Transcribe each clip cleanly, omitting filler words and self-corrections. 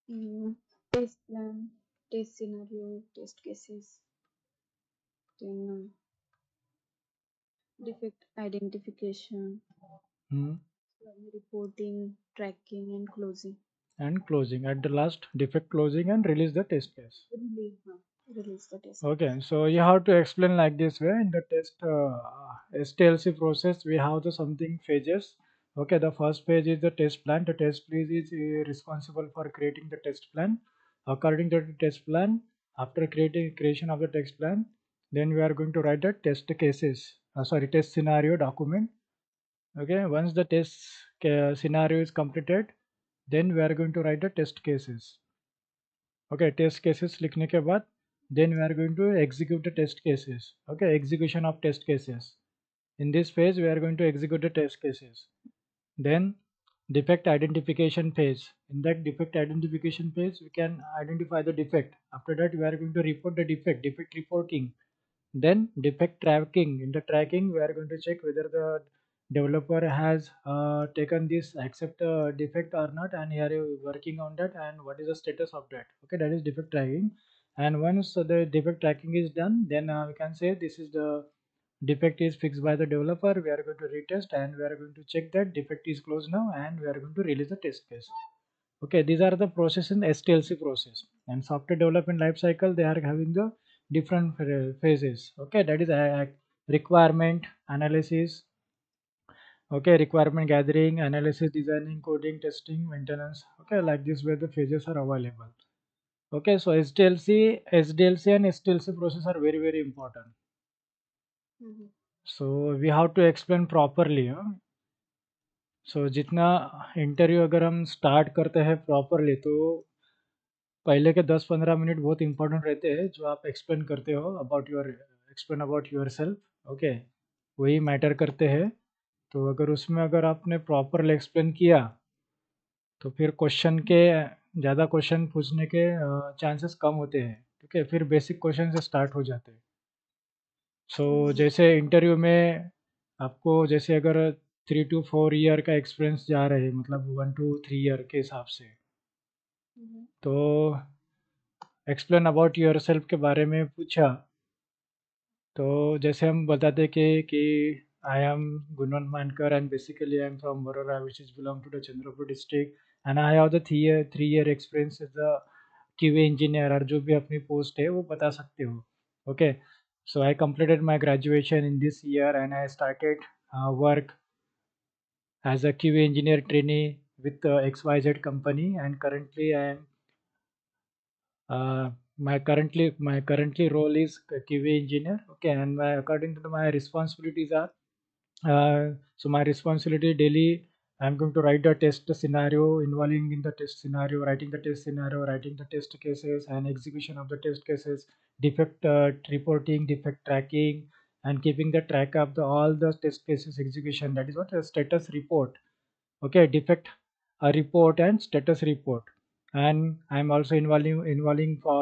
Test plan, test scenario, test cases, then defect identification, Hmm. reporting, tracking, and closing. And closing at the last, defect closing and release the test case. Release the test case. Okay, so you have to explain like this way in the test STLC process. We have the something phases. Okay, the first phase is the test plan. The test phase is responsible for creating the test plan. According to the test plan, after creation of the test plan, then we are going to write the test cases. Test scenario document. Okay, once the scenario is completed, then we are going to write the test cases. Okay, test cases लिखने के बाद then we are going to execute the test cases. Okay, execution of test cases. In this phase we are going to execute the test cases. Then defect identification phase. In that defect identification phase we can identify the defect. After that we are going to report the defect reporting. Then defect tracking. In the tracking, we are going to check whether the developer has taken this accept defect or not, and here you working on that, and what is the status of that. Okay, that is defect tracking. And once the defect tracking is done, then we can say this is the defect is fixed by the developer. We are going to retest and we are going to check that defect is closed now, and we are going to release the test case. Okay, these are the process in STLC process. And software development life cycle, they are having the different phases. Okay, that is requirement analysis. Okay, requirement gathering, analysis, designing, coding, testing, maintenance. Okay, like this where the phases are available. Okay, so SDLC and STLC process are very important. Mhm. So we have to explain properly. सो जितना interview अगर हम start करते हैं properly, तो पहले के 10-15 minute बहुत important रहते हैं जो आप एक्सप्लेन करते हो अबाउट योर सेल्फ। ओके, वही मैटर करते हैं। तो अगर उसमें अगर आपने प्रॉपरली एक्सप्लेन किया, तो फिर क्वेश्चन के ज़्यादा क्वेश्चन पूछने के चांसेस कम होते हैं। ठीक है, फिर बेसिक क्वेश्चन से स्टार्ट हो जाते हैं। सो जैसे इंटरव्यू में आपको जैसे अगर 3 to 4 ईयर का एक्सपीरियंस जा रहे हैं, मतलब 1 to 3 ईयर के हिसाब से, Mhm. तो एक्सप्लेन अबाउट योर सेल्फ के बारे में पूछा, तो जैसे हम बताते कि आई am Gunwant Mankar and basically I am from Warora which is belong to the Chandrapur district and I have the 3 year experience as the QA engineer, और जो भी अपनी पोस्ट है वो बता सकते हो। Okay, so I completed my graduation in this year and I started work as a QA engineer trainee with XYZ company, and currently I am my currently role is QA engineer. Okay, and my according to my responsibilities are so my responsibility daily, I'm going to write the test scenario, involving in the test scenario, writing the test scenario, writing the test cases, and execution of the test cases, defect reporting, defect tracking, and keeping the track of the all the test cases execution. That is what a status report. Okay, defect report and status report. And I'm also involving for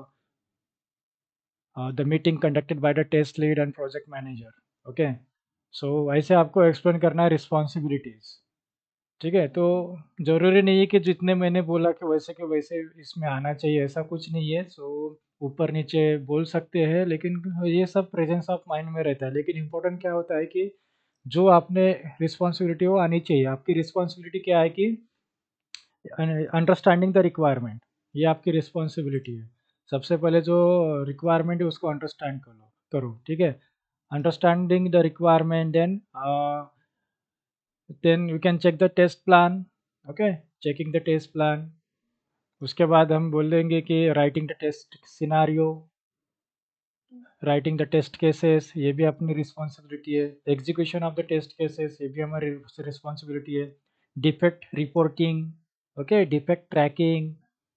the meeting conducted by the test lead and project manager. Okay, so वैसे आपको explain करना है responsibilities. ठीक है, तो ज़रूरी नहीं है कि जितने मैंने बोला कि वैसे के वैसे इसमें आना चाहिए, ऐसा कुछ नहीं है। सो ऊपर नीचे बोल सकते हैं, लेकिन ये सब प्रेजेंस ऑफ माइंड में रहता है। लेकिन इम्पोर्टेंट क्या होता है कि जो आपने रिस्पॉन्सिबिलिटी वो आनी चाहिए। आपकी रिस्पॉन्सिबिलिटी क्या है कि अंडरस्टैंडिंग द रिक्वायरमेंट, ये आपकी रिस्पॉन्सिबिलिटी है। सबसे पहले जो रिक्वायरमेंट है उसको अंडरस्टैंड करो। ठीक है, understanding the requirement, then we can check the test plan. Okay, checking the test plan. उसके बाद हम बोल देंगे कि writing the test scenario, writing the test cases, ये भी अपनी रिस्पॉन्सिबिलिटी है। Execution of the test cases, ये भी हमारी रिस्पॉन्सिबिलिटी है। Defect reporting, okay, defect tracking,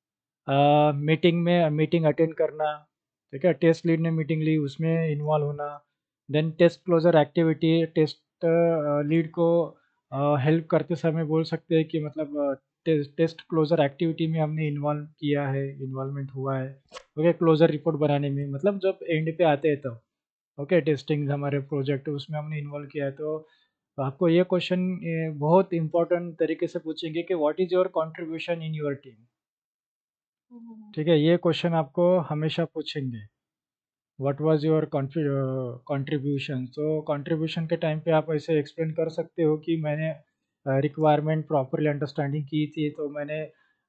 meeting attend करना। ठीक है, टेस्ट लीड ने मीटिंग ली, उसमें इन्वॉल्व होना। Then test closure activity, test lead को हेल्प करते समय बोल सकते हैं कि मतलब टेस्ट क्लोजर एक्टिविटी में हमने इन्वॉल्व किया है, इन्वॉल्वमेंट हुआ है। ओके, क्लोजर रिपोर्ट बनाने में, मतलब जब एंड पे आते हैं तब। ओके, टेस्टिंग हमारे प्रोजेक्ट उसमें हमने इन्वॉल्व किया है। तो आपको ये क्वेश्चन बहुत इंपॉर्टेंट तरीके से पूछेंगे कि what is your contribution in your team. ठीक है, ये क्वेश्चन आपको हमेशा पूछेंगे, व्हाट वाज योर कंट्रीब्यूशन। तो कंट्रीब्यूशन के टाइम पे आप ऐसे एक्सप्लेन कर सकते हो कि मैंने रिक्वायरमेंट प्रॉपरली अंडरस्टैंडिंग की थी, तो मैंने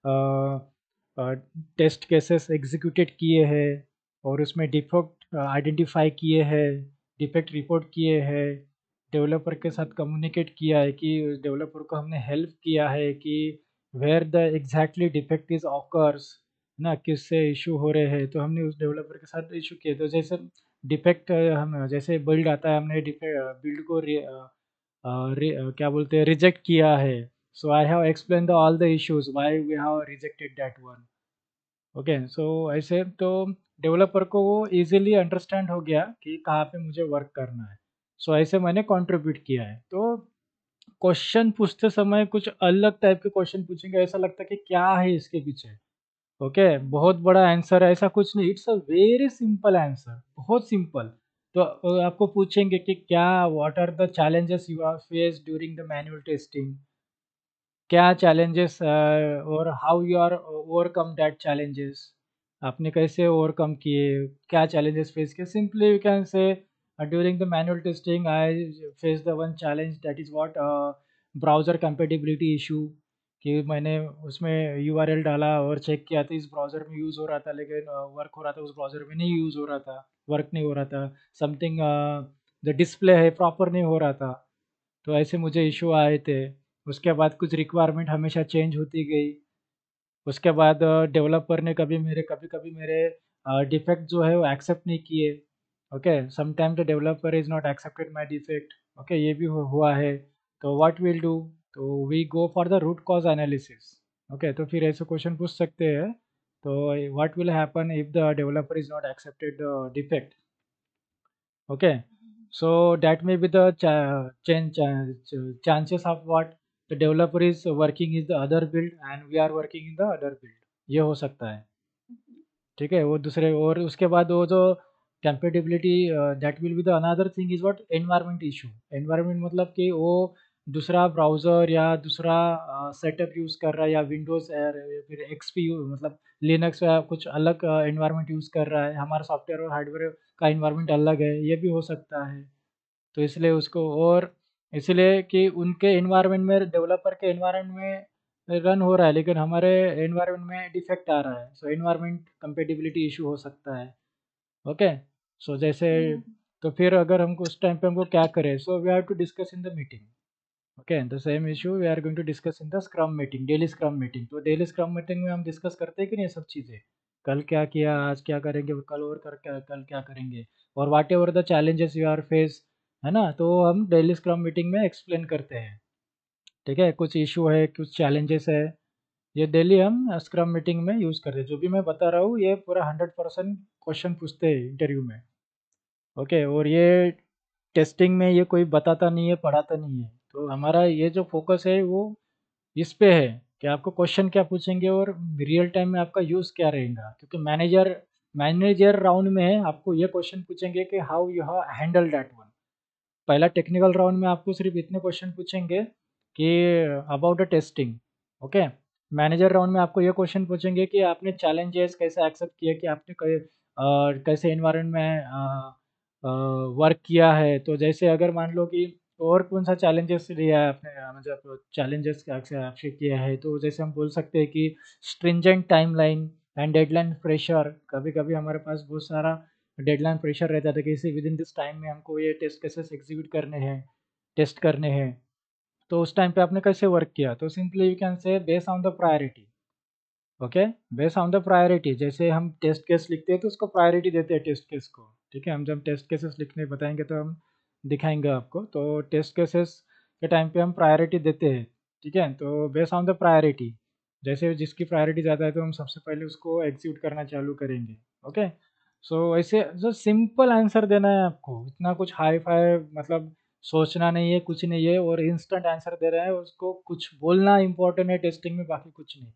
टेस्ट केसेस एग्जीक्यूटेड किए हैं और उसमें डिफेक्ट आइडेंटिफाई किए हैं, डिफेक्ट रिपोर्ट किए हैं, डेवलपर के साथ कम्युनिकेट किया है कि डेवलपर को हमने हेल्प किया है कि where the exactly defect is occurs ना, किससे इशू हो रहे हैं, तो हमने उस डेवलपर के साथ इशू किए। तो जैसे डिफेक्ट हम जैसे बिल्ड आता है, हमने बिल्ड को क्या बोलते हैं रिजेक्ट किया है, so I have explain the all the issues why we have rejected that one. Okay, so ऐसे तो डेवलपर को वो इजीली अंडरस्टैंड हो गया कि कहाँ पे मुझे वर्क करना है। सो ऐसे मैंने कंट्रीब्यूट किया है। तो क्वेश्चन पूछते समय कुछ अलग टाइप के क्वेश्चन पूछेंगे, ऐसा लगता है कि क्या है इसके पीछे। ओके, बहुत बड़ा आंसर है ऐसा कुछ नहीं, it's a very simple answer, बहुत सिंपल। तो आपको पूछेंगे कि क्या, what are the challenges you are face during the manual testing, क्या चैलेंजेस और how you are overcome that challenges, आपने कैसे ओवरकम किए, क्या चैलेंजेस फेस किए। Simply you can say during the manual testing I face the one challenge that is what browser compatibility issue, कि मैंने उसमें यूआरएल डाला और चेक किया था इस ब्राउज़र में यूज़ हो रहा था, लेकिन वर्क हो रहा था, उस ब्राउज़र में नहीं यूज़ हो रहा था, वर्क नहीं हो रहा था, समथिंग द डिस्प्ले है प्रॉपर नहीं हो रहा था। तो ऐसे मुझे इशू आए थे। उसके बाद कुछ रिक्वायरमेंट हमेशा चेंज होती गई। उसके बाद डेवलपर ने कभी कभी मेरे डिफेक्ट जो है वो एक्सेप्ट नहीं किए। Okay, sometime the developer is not accepted my defect. Okay, ये भी हुआ है। तो व्हाट विल डू, तो we go for the root cause analysis. Okay, तो फिर ऐसे क्वेश्चन पूछ सकते हैं। तो what will happen if the developer is not accepted the defect. Okay, so that may be the chances of what the developer is working is the other build and we are working in the other build, ये हो सकता है। ठीक है, वो दूसरे, और उसके बाद वो जो compatibility, that will be the another thing is what environment issue. Environment मतलब कि वो दूसरा ब्राउज़र या दूसरा सेटअप यूज़ कर रहा है, या विंडोज़ या फिर एक्सपी मतलब लिनक्स या कुछ अलग एनवायरनमेंट यूज़ कर रहा है, हमारा सॉफ्टवेयर और हार्डवेयर का एनवायरनमेंट अलग है, ये भी हो सकता है। तो इसलिए उसको, और इसलिए कि उनके एनवायरनमेंट में, डेवलपर के एनवायरनमेंट में रन हो रहा है, लेकिन हमारे एनवायरनमेंट में डिफेक्ट आ रहा है, सो एनवायरनमेंट कंपेटिबिलिटी इशू हो सकता है। ओके, सो जैसे, तो फिर अगर हमको उस टाइम पे हमको क्या करें, so we have to discuss in the meeting. Okay, the same issue we are going to discuss in the scrum meeting, daily scrum meeting. तो डेली स्क्रम मीटिंग में हम डिस्कस करते हैं कि नहीं सब चीज़ें, कल क्या किया, आज क्या करेंगे, कल और कर क्या, कल क्या करेंगे, और whatever the challenges you are face, है ना, तो हम डेली स्क्रम मीटिंग में एक्सप्लेन करते हैं। ठीक है, कुछ इशू है, कुछ चैलेंजेस है, ये डेली हम स्क्रम मीटिंग में यूज़ करते हैं। जो भी मैं बता रहा हूँ ये पूरा 100% क्वेश्चन पूछते हैं इंटरव्यू में। ओके, और ये टेस्टिंग में ये कोई बताता नहीं है, पढ़ाता नहीं है। तो हमारा ये जो फोकस है वो इस पे है कि आपको क्वेश्चन क्या पूछेंगे और रियल टाइम में आपका यूज़ क्या रहेगा। क्योंकि मैनेजर राउंड में आपको ये क्वेश्चन पूछेंगे कि how you have handle that one. पहला टेक्निकल राउंड में आपको सिर्फ इतने क्वेश्चन पूछेंगे कि about the testing. Okay, manager round में आपको ये क्वेश्चन पूछेंगे कि आपने चैलेंजेस कैसे एक्सेप्ट किए, कि आपने कैसे एनवायरनमेंट में वर्क किया है। तो जैसे अगर मान लो कि और कौन सा चैलेंजेस लिया है आपने, मतलब चैलेंजेस आपसे किया है, तो जैसे हम बोल सकते हैं कि stringent timeline and deadline pressure. कभी कभी हमारे पास बहुत सारा डेडलाइन प्रेशर रहता था कि इसी विद इन दिस टाइम में हमको ये टेस्ट केसेस एग्जीक्यूट करने हैं, टेस्ट करने हैं। तो उस टाइम पे आपने कैसे वर्क किया, तो simply you can say based on the priority. Okay, based on the priority, जैसे हम टेस्ट केस लिखते हैं तो उसको प्रायोरिटी देते हैं टेस्ट केस को। ठीक है, हम जब टेस्ट केसेस लिखने बताएंगे तो हम दिखाएंगे आपको। तो टेस्ट केसेस के टाइम पे हम प्रायोरिटी देते हैं। ठीक है, तो बेस्ड ऑन द प्रायोरिटी, जैसे जिसकी प्रायोरिटी ज़्यादा है तो हम सबसे पहले उसको एग्जीक्यूट करना चालू करेंगे। ओके, सो ऐसे जो सिंपल आंसर देना है आपको, इतना कुछ हाई फाई मतलब सोचना नहीं है, कुछ नहीं है, और इंस्टेंट आंसर दे रहा है, उसको कुछ बोलना इंपॉर्टेंट है टेस्टिंग में, बाकी कुछ नहीं।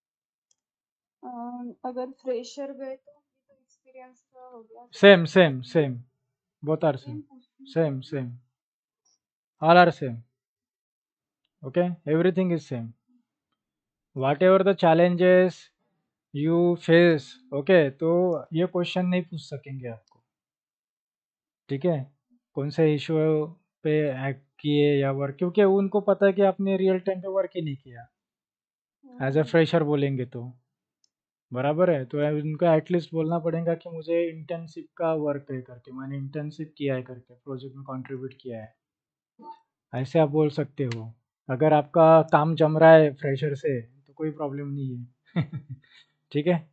अगर फ्रेशर गए तो एक्सपीरियंस का हो गया, same same same, both are same same, पूछते हैं। same, all are same। Okay, everything is same, whatever the challenges you face, okay, तो ये क्वेश्चन नहीं पूछ सकेंगे आपको, ठीक है, कौन से इशू पे एक्ट किए या वर्क, क्योंकि उनको पता है कि आपने रियल टाइम पे वर्क ही नहीं किया, एज ए फ्रेशर बोलेंगे तो, बराबर है, तो उनको एटलीस्ट बोलना पड़ेगा कि मुझे इंटर्नशिप का वर्क है करके, मैंने इंटर्नशिप किया है करके, प्रोजेक्ट में कंट्रीब्यूट किया है, ऐसे आप बोल सकते हो। अगर आपका काम जम रहा है फ्रेशर से तो कोई प्रॉब्लम नहीं है ठीक है,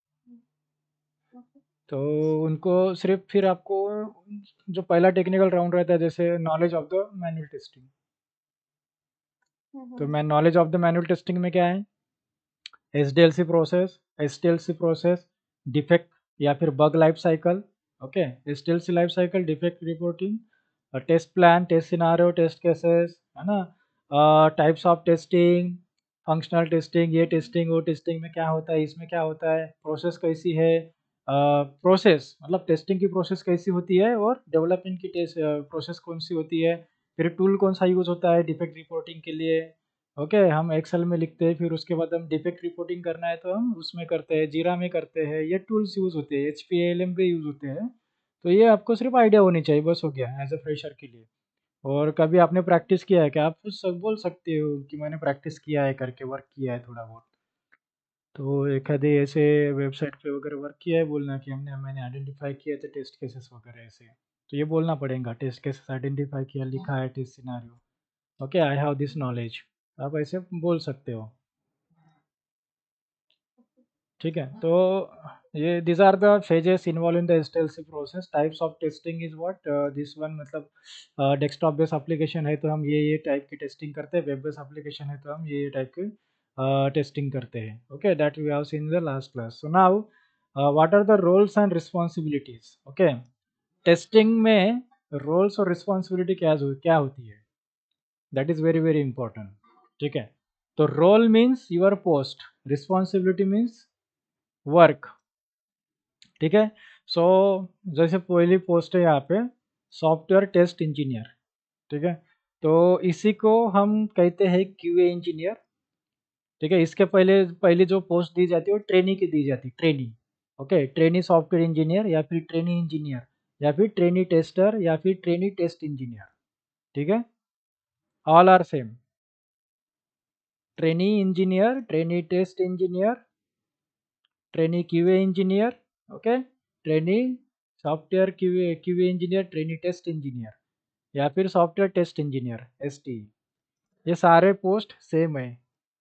तो उनको सिर्फ फिर आपको जो पहला टेक्निकल राउंड रहता है, जैसे knowledge of the manual testing, तो मैं knowledge of the manual testing में क्या है, एसडीएलसी प्रोसेस, डिफेक्ट या फिर bug life cycle, okay, SDLC life cycle, defect reporting, test plan, test scenario, test cases, है ना, types of testing, functional testing, ये टेस्टिंग वो टेस्टिंग में क्या होता है, इसमें क्या होता है, प्रोसेस कैसी है, प्रोसेस मतलब टेस्टिंग की प्रोसेस कैसी होती है, और डेवलपमेंट की टेस्ट प्रोसेस कौन सी होती है, फिर टूल कौन सा यूज होता है डिफेक्ट रिपोर्टिंग के लिए, ओके, हम एक्सेल में लिखते हैं, फिर उसके बाद हम डिफेक्ट रिपोर्टिंग करना है तो हम उसमें करते हैं, जीरा में करते हैं, ये टूल्स यूज़ होते हैं, HPALM पे यूज़ होते हैं, तो ये आपको सिर्फ आइडिया होनी चाहिए, बस हो गया एज अ फ्रेशर के लिए। और कभी आपने प्रैक्टिस किया है क्या, आप कुछ सब बोल सकते हो कि मैंने प्रैक्टिस किया है करके, वर्क किया है थोड़ा बहुत, तो एक आधे ऐसे वेबसाइट पे वगैरह वर्क किया है, बोलना कि मैंने आइडेंटिफाई किया थे टेस्ट केसेस वगैरह ऐसे, तो ये बोलना पड़ेगा, टेस्ट केसेस आइडेंटिफाई किया, लिखा है test scenario, okay, I have this knowledge, आप ऐसे बोल सकते हो, ठीक है, तो ये this are the phases involve in the STLC process, types of testing is what, this one, मतलब डेस्कटॉप बेस्ड एप्लीकेशन है तो हम ये टाइप की टेस्टिंग करते हैं, वेब बेस्ड एप्लीकेशन है तो हम ये टाइप की टेस्टिंग करते हैं, okay, that we have seen in the last class. So now what are the roles and responsibilities, okay, testing में रोल्स और रिस्पॉन्सिबिलिटी क्या होती है, that is very very important, ठीक है, तो role means your post, responsibility means work, ठीक है, सो जैसे पहली पोस्ट है यहाँ पे सॉफ्टवेयर टेस्ट इंजीनियर, ठीक है, तो इसी को हम कहते हैं क्यूए इंजीनियर, ठीक है, इसके पहले पहली जो पोस्ट दी जाती है वो ट्रेनी की दी जाती है, trainee, okay, trainee software engineer या फिर ट्रेनी इंजीनियर या फिर ट्रेनी टेस्टर या फिर ट्रेनी टेस्ट इंजीनियर, ठीक है, all are same, trainee engineer, trainee test engineer, trainee QA engineer, okay, trainee software QA engineer, trainee test engineer या फिर सॉफ्टवेयर टेस्ट इंजीनियर, STE, ये सारे पोस्ट सेम है,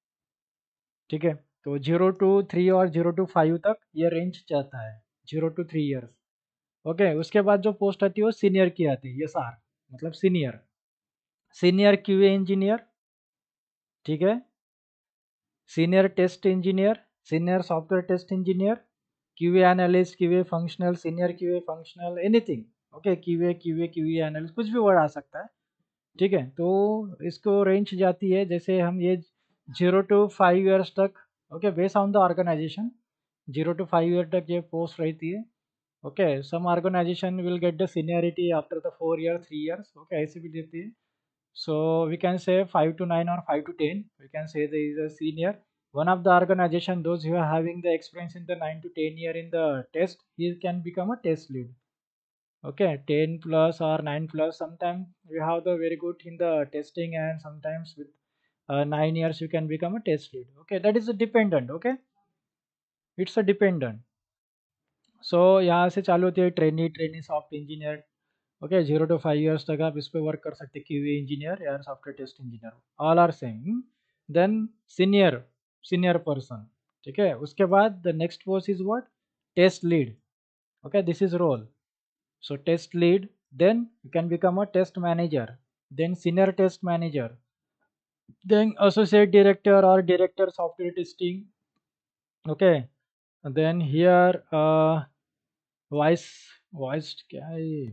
ठीक है, तो 0 to 3 और 0 to 5 तक ये रेंज जाता है, 0 to 3 years, ओके, उसके बाद जो पोस्ट आती है वो सीनियर की आती है, ये सार मतलब सीनियर, सीनियर क्यूए इंजीनियर, ठीक है, senior test engineer, senior software test engineer, QA analyst, QA functional, senior QA functional, anything, okay, QA analyst, कुछ भी वर्ड आ सकता है, ठीक है, तो इसको रेंज जाती है, जैसे हम ये 0 to 5 years तक, okay, based on the organization, 0 to 5 year तक ये पोस्ट रहती है, okay, some organization will get the seniority after the 4 year 3 years, okay, ऐसे भी देती है, so we can say 5 to 9 or 5 to 10. We can say there is a senior. One of the organization, those who are having the experience in the 9 to 10 year in the test, he can become a test lead. Okay, 10 plus or 9 plus. Sometimes we have the very good in the testing, and sometimes with 9 years you can become a test lead. Okay, that is a dependent. Okay, it's a dependent. सो यहाँ से चालू होती है trainee soft engineer, okay, 0 to 5 years तक आप इस पे work कर सकते हैं, क्यूए इंजीनियर या software test engineer, all are same, then senior, senior person, ठीक है, उसके बाद the next post is what, test lead, okay, this is role, so test lead, then you can become a test manager, then senior test manager, then associate director और director software testing, okay, then here vice, vice क्या है ये,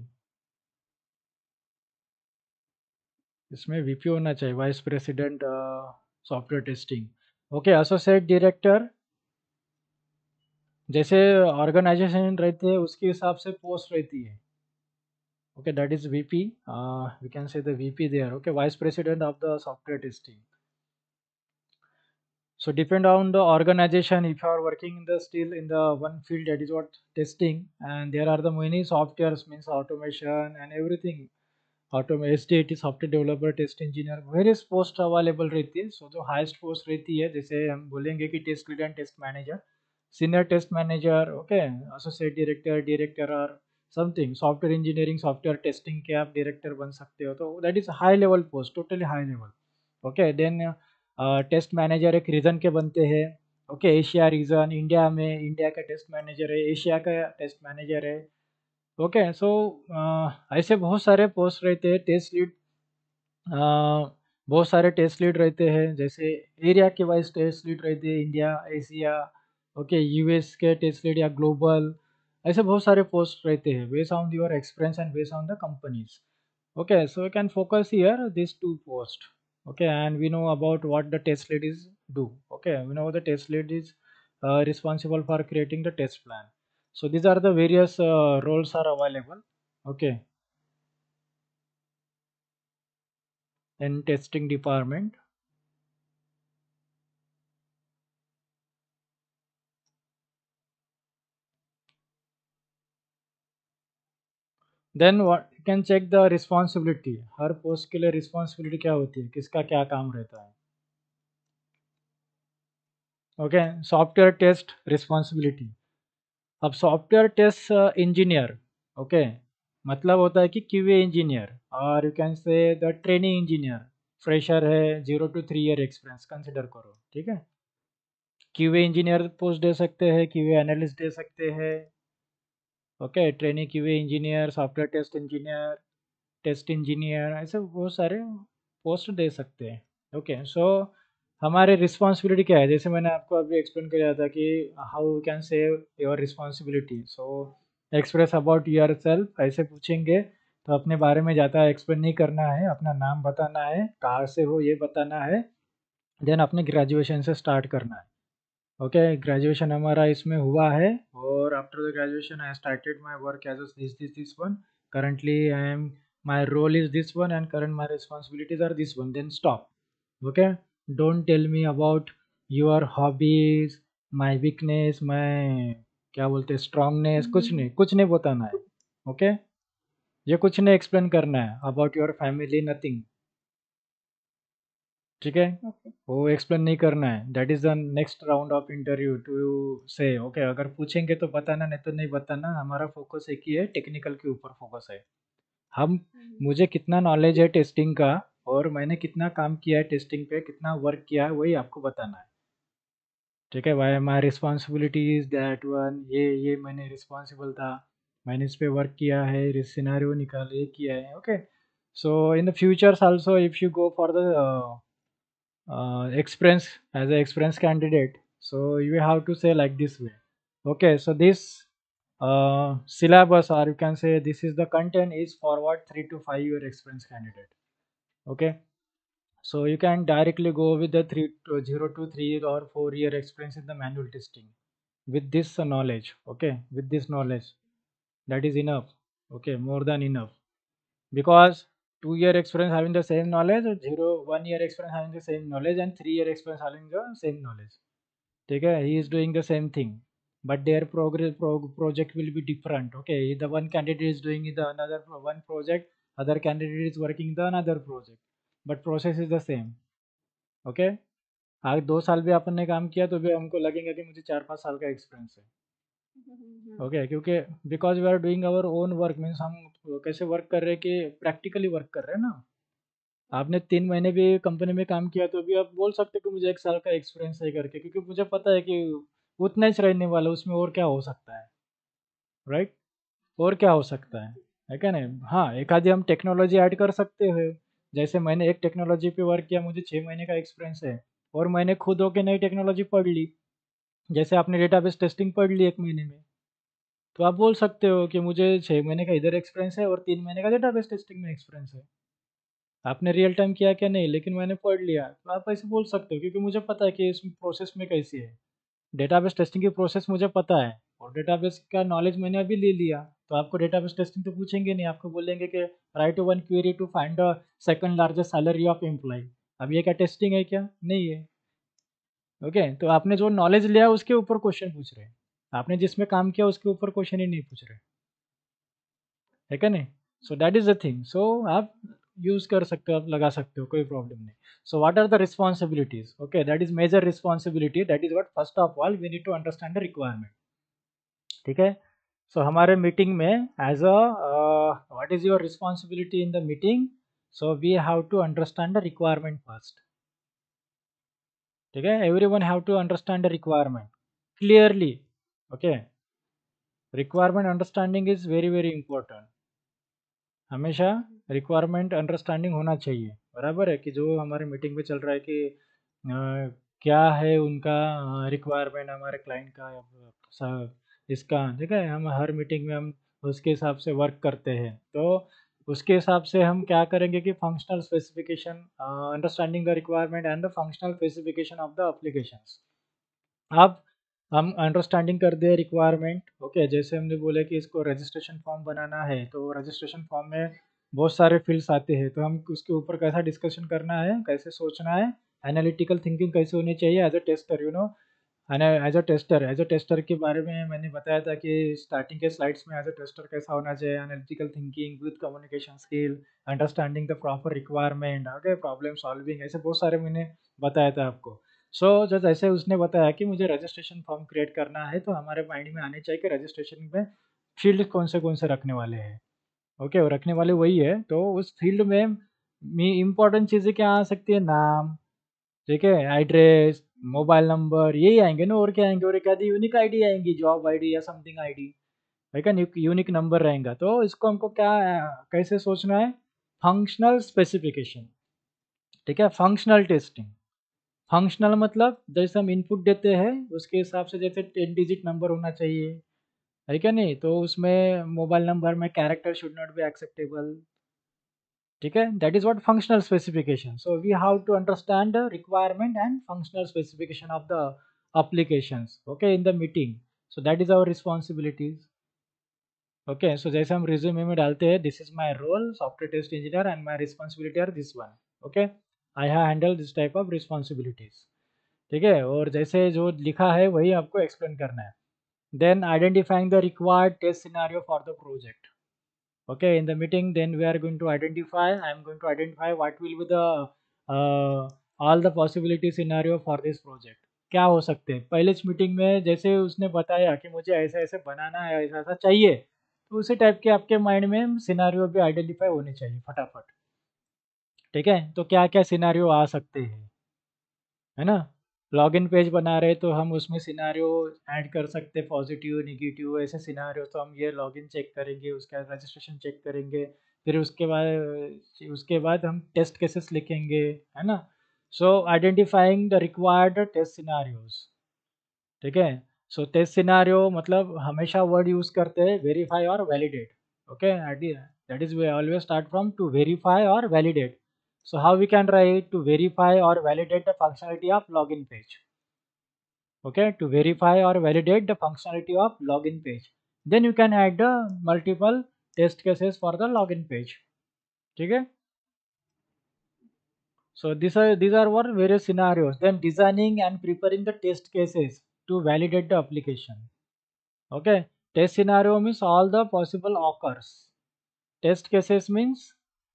इसमें VP होना चाहिए, vice president software testing, okay, associate director, जैसे organization रहते हैं उसके हिसाब से पोस्ट रहती है, okay, that is VP, we can say the VP there, okay, vice president of the software testing, So depend on the organization. If you are working in the still in the one field, that is what testing, and there are the many softwares means automation and everything. ऑटोमे SDT software developer test engineer various post available रहती है. सो जो highest post रहती है, जैसे हम बोलेंगे कि test lead and test manager, senior test manager, okay, associate director, director और something, software engineering software testing के आप डायरेक्टर बन सकते हो. तो that is high level post, totally high level. Okay, then test manager एक रीजन के बनते हैं. ओके, एशिया रीजन, इंडिया में इंडिया का टेस्ट मैनेजर है, एशिया का टेस्ट मैनेजर है. ओके, सो ऐसे बहुत सारे पोस्ट रहते हैं. टेस्ट लीड, बहुत सारे टेस्ट लीड रहते हैं, जैसे एरिया के वाइज टेस्ट लीड रहते हैं, इंडिया, एशिया, ओके, यूएस के टेस्ट लीड या ग्लोबल, ऐसे बहुत सारे पोस्ट रहते हैं based on your experience and based on the companies. Okay, so we can focus here these two posts. Okay, and we know about what the test lead is do. Okay, we know the test lead is responsible for creating the test plan. So these are the various roles are available. Okay, in testing department. Then what you can check the responsibility. हर post के लिए responsibility क्या होती है, किसका क्या काम रहता है. Okay, software test responsibility. अब सॉफ्टवेयर टेस्ट इंजीनियर, ओके, मतलब होता है कि क्यूए इंजीनियर, और you can say the training engineer. Fresher है, 0 to 3 ईयर एक्सपीरियंस कंसिडर करो, ठीक है. क्यूए इंजीनियर पोस्ट दे सकते हैं, क्यूए एनालिस्ट दे सकते हैं. Okay, training QA engineer, software test engineer, test engineer, ऐसे बहुत सारे पोस्ट दे सकते हैं. ओके, सो हमारे रिस्पॉन्सिबिलिटी क्या है, जैसे मैंने आपको अभी एक्सप्लेन किया था कि how you can save your responsibility. So express about yourself, ऐसे पूछेंगे तो अपने बारे में ज़्यादा एक्सप्लेन नहीं करना है, अपना नाम बताना है, कहाँ से हो ये बताना है, देन अपने ग्रेजुएशन से स्टार्ट करना है. ओके, ग्रेजुएशन हमारा इसमें हुआ है, और after the graduation I started my work as this one. currently I am, my role is this one, and current my responsibilities are this one, then stop. Okay, don't tell me about your hobbies, my weakness, my क्या बोलते हैं strongness, कुछ नहीं बताना है. Okay, ये कुछ नहीं एक्सप्लेन करना है अबाउट योर फैमिली, नथिंग. ठीक है, Okay. वो एक्सप्लेन नहीं करना है. That is the next round of interview to say. Okay, अगर पूछेंगे तो बताना, नहीं तो नहीं बताना. हमारा फोकस एक ही है, टेक्निकल के ऊपर फोकस है. हम, मुझे कितना नॉलेज है टेस्टिंग का, और मैंने कितना काम किया है टेस्टिंग पे, कितना वर्क किया है, वही आपको बताना है. ठीक है, why my responsibility is that one, ये मैंने रिस्पॉन्सिबल था, मैंने इस पे वर्क किया है, सिनेरियो निकाले किया है. Okay, so in the futures also if you go for the experience as an experienced candidate, so you have to say like this way. Okay, so this syllabus, or you can say this is the content, is forward 3 to 5 year experience candidate. Okay, so you can directly go with the 0 to 3 or 4 year experience in the manual testing with this knowledge. Okay, with this knowledge, that is enough. Okay, more than enough, because 2 year experience having the same knowledge, 1 year experience having the same knowledge, and 3 year experience having the same knowledge. Okay, he is doing the same thing, but their project will be different. Okay, the one candidate is doing the another one project, other candidate is working the another project, but process is the same. Okay, आज 2 साल भी अपन ने काम किया तो भी हमको लगेगा कि मुझे 4-5 साल का एक्सपीरियंस है. ओके, क्योंकि because we are doing our own work, means हम कैसे वर्क कर रहे हैं कि प्रैक्टिकली वर्क कर रहे हैं ना. आपने 3 महीने भी कंपनी में काम किया तो भी आप बोल सकते हो कि मुझे 1 साल का एक्सपीरियंस है करके, क्योंकि मुझे पता है कि उतना ही रहने वाला, उसमें और क्या हो सकता है, राइट. और क्या हो सकता है क्या नहीं. हाँ, एक आधी हम टेक्नोलॉजी ऐड कर सकते हैं. जैसे मैंने एक टेक्नोलॉजी पे वर्क किया, मुझे 6 महीने का एक्सपीरियंस है, और मैंने खुद होके नई टेक्नोलॉजी पढ़ ली. जैसे आपने डेटाबेस टेस्टिंग पढ़ ली 1 महीने में, तो आप बोल सकते हो कि मुझे 6 महीने का इधर एक्सपीरियंस है और 3 महीने का डेटाबेस टेस्टिंग में एक्सपीरियंस है. आपने रियल टाइम किया क्या नहीं, लेकिन मैंने पढ़ लिया, तो आप ऐसे बोल सकते हो, क्योंकि मुझे पता है कि इस प्रोसेस में कैसी है. डेटाबेस टेस्टिंग की प्रोसेस मुझे पता है, और डेटाबेस का नॉलेज मैंने अभी ले लिया, तो आपको डेटाबेस टेस्टिंग तो पूछेंगे नहीं, आपको बोलेंगे कि write one query to find the second largest salary of employ. अब ये क्या टेस्टिंग है क्या, नहीं है. ओके, तो आपने जो नॉलेज लिया उसके ऊपर क्वेश्चन पूछ रहे हैं, आपने जिसमें काम किया उसके ऊपर क्वेश्चन ही नहीं पूछ रहे, है क्या नहीं? So that is the thing. So आप यूज कर सकते हो, आप लगा सकते हो, कोई प्रॉब्लम नहीं। So what are the responsibilities? Okay, that is major responsibility, that is what first of all we need to understand the requirement. ठीक है, सो हमारे मीटिंग में as a what is your responsibility in the meeting? So we have to understand the requirement first. ठीक है, everyone have to understand the requirement clearly. Okay, requirement understanding is very very important. हमेशा requirement understanding होना चाहिए, बराबर है कि जो हमारे मीटिंग में चल रहा है कि क्या है उनका रिक्वायरमेंट हमारे क्लाइंट का या इसका। ठीक है, हम हर मीटिंग में हम उसके हिसाब से वर्क करते हैं, तो उसके हिसाब से हम क्या करेंगे कि functional specification, understanding the requirement and the functional specification of the applications. अब हम अंडरस्टैंडिंग कर दे रिक्वायरमेंट। ओके, जैसे हमने बोला कि इसको रजिस्ट्रेशन फॉर्म बनाना है, तो रजिस्ट्रेशन फॉर्म में बहुत सारे फील्ड्स आते हैं, तो हम उसके ऊपर कैसा डिस्कशन करना है, कैसे सोचना है, एनालिटिकल थिंकिंग कैसे होनी चाहिए as a tester, you know. As a tester के बारे में मैंने बताया था कि स्टार्टिंग के स्लाइड्स में एज अ टेस्टर कैसा होना चाहिए, analytical thinking with communication skill, understanding the proper requirement, okay, problem solving, ऐसे बहुत सारे मैंने बताया था आपको। जो जैसे उसने बताया कि मुझे रजिस्ट्रेशन फॉर्म क्रिएट करना है, तो हमारे माइंड में आने चाहिए कि रजिस्ट्रेशन में फील्ड कौन से रखने वाले हैं। ओके, वो रखने वाले वही है, तो उस फील्ड में इम्पोर्टेंट चीज़ें क्या आ सकती है? नाम, ठीक है, एड्रेस, मोबाइल नंबर, यही आएंगे ना, और क्या आएंगे? और एक आधी यूनिक आईडी आएंगी, जॉब आईडी या समथिंग आईडी, है क्या? यूनिक नंबर रहेगा। तो इसको हमको क्या कैसे सोचना है? Functional specification. ठीक है, फंक्शनल टेस्टिंग। फंक्शनल मतलब जैसे हम इनपुट देते हैं उसके हिसाब से, जैसे 10 डिजिट नंबर होना चाहिए, है क्या नहीं? तो उसमें मोबाइल नंबर में character should not be acceptable. ठीक है, that is what functional specification. So we have to understand the requirement and functional specification of the applications, okay, in the meeting. So that is our responsibilities. Okay, so जैसे हम resume में डालते हैं, this is my role software test engineer and my responsibility are this one. Okay, I have handle this type of responsibilities. ठीक है, और जैसे जो लिखा है वही आपको एक्सप्लेन करना है। Then identifying the required test scenario for the project. Okay, in the meeting then we are going to identify, I am going to identify what will be the all the possibility scenario for this project। क्या हो सकते हैं? पहले meeting में जैसे उसने बताया कि मुझे ऐसे ऐसे बनाना है, ऐसा ऐसा चाहिए, तो उसी टाइप के आपके माइंड में सिनारियो भी आइडेंटिफाई होने चाहिए फटाफट। ठीक है, तो क्या क्या सिनारियो आ सकते हैं, है ना? लॉगिन पेज बना रहे तो हम उसमें सिनारियो ऐड कर सकते हैं, पॉजिटिव नेगेटिव ऐसे सिनारियो। तो हम ये लॉगिन चेक करेंगे, उसका रजिस्ट्रेशन चेक करेंगे, फिर उसके बाद हम टेस्ट केसेस लिखेंगे, है ना? So identifying the required test scenarios. ठीक है, सो टेस्ट सिनारियो मतलब हमेशा वर्ड यूज करते हैं वेरीफाई और validate. Okay, that is we always start from to verify और validate. So how we can write to verify or validate the functionality of login page? Okay, to verify or validate the functionality of login page. Then you can add the multiple test cases for the login page. ठीक है? So these are what various scenarios. Then designing and preparing the test cases to validate the application. Okay, test scenario means all the possible occurs. Test cases means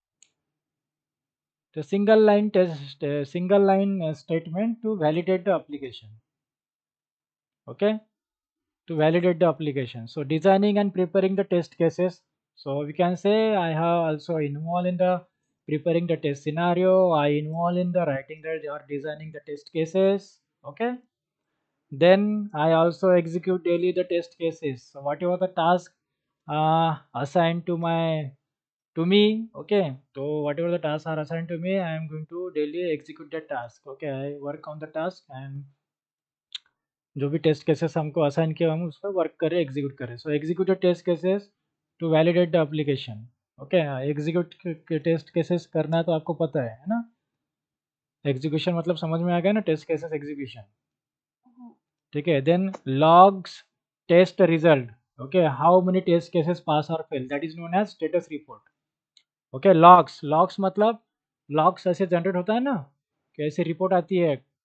the single line statement to validate the application. Okay, to validate the application. So designing and preparing the test cases. So we can say I have also involved in the preparing the test scenario. I involved in the writing the or designing the test cases. Okay. Then I also execute daily the test cases. So whatever the task assigned to me. Okay. So whatever the tasks are assigned to me, I am going to daily execute the task. Okay. I work on the task and जो भी test cases हमको assign किया हम उस पर work करें, execute करें। So execute test cases to validate the application. Okay, execute test cases करना है तो आपको पता है ना? एग्जीक्यूशन मतलब समझ में आ गया ना, टेस्ट केसेस एग्जीक्यूशन। ठीक है, then logs test result. Okay, how many test cases pass और fail, that is known as status report. Okay, logs मतलब लॉग्स ऐसे जनरेट होता है ना, कि ऐसे रिपोर्ट आती है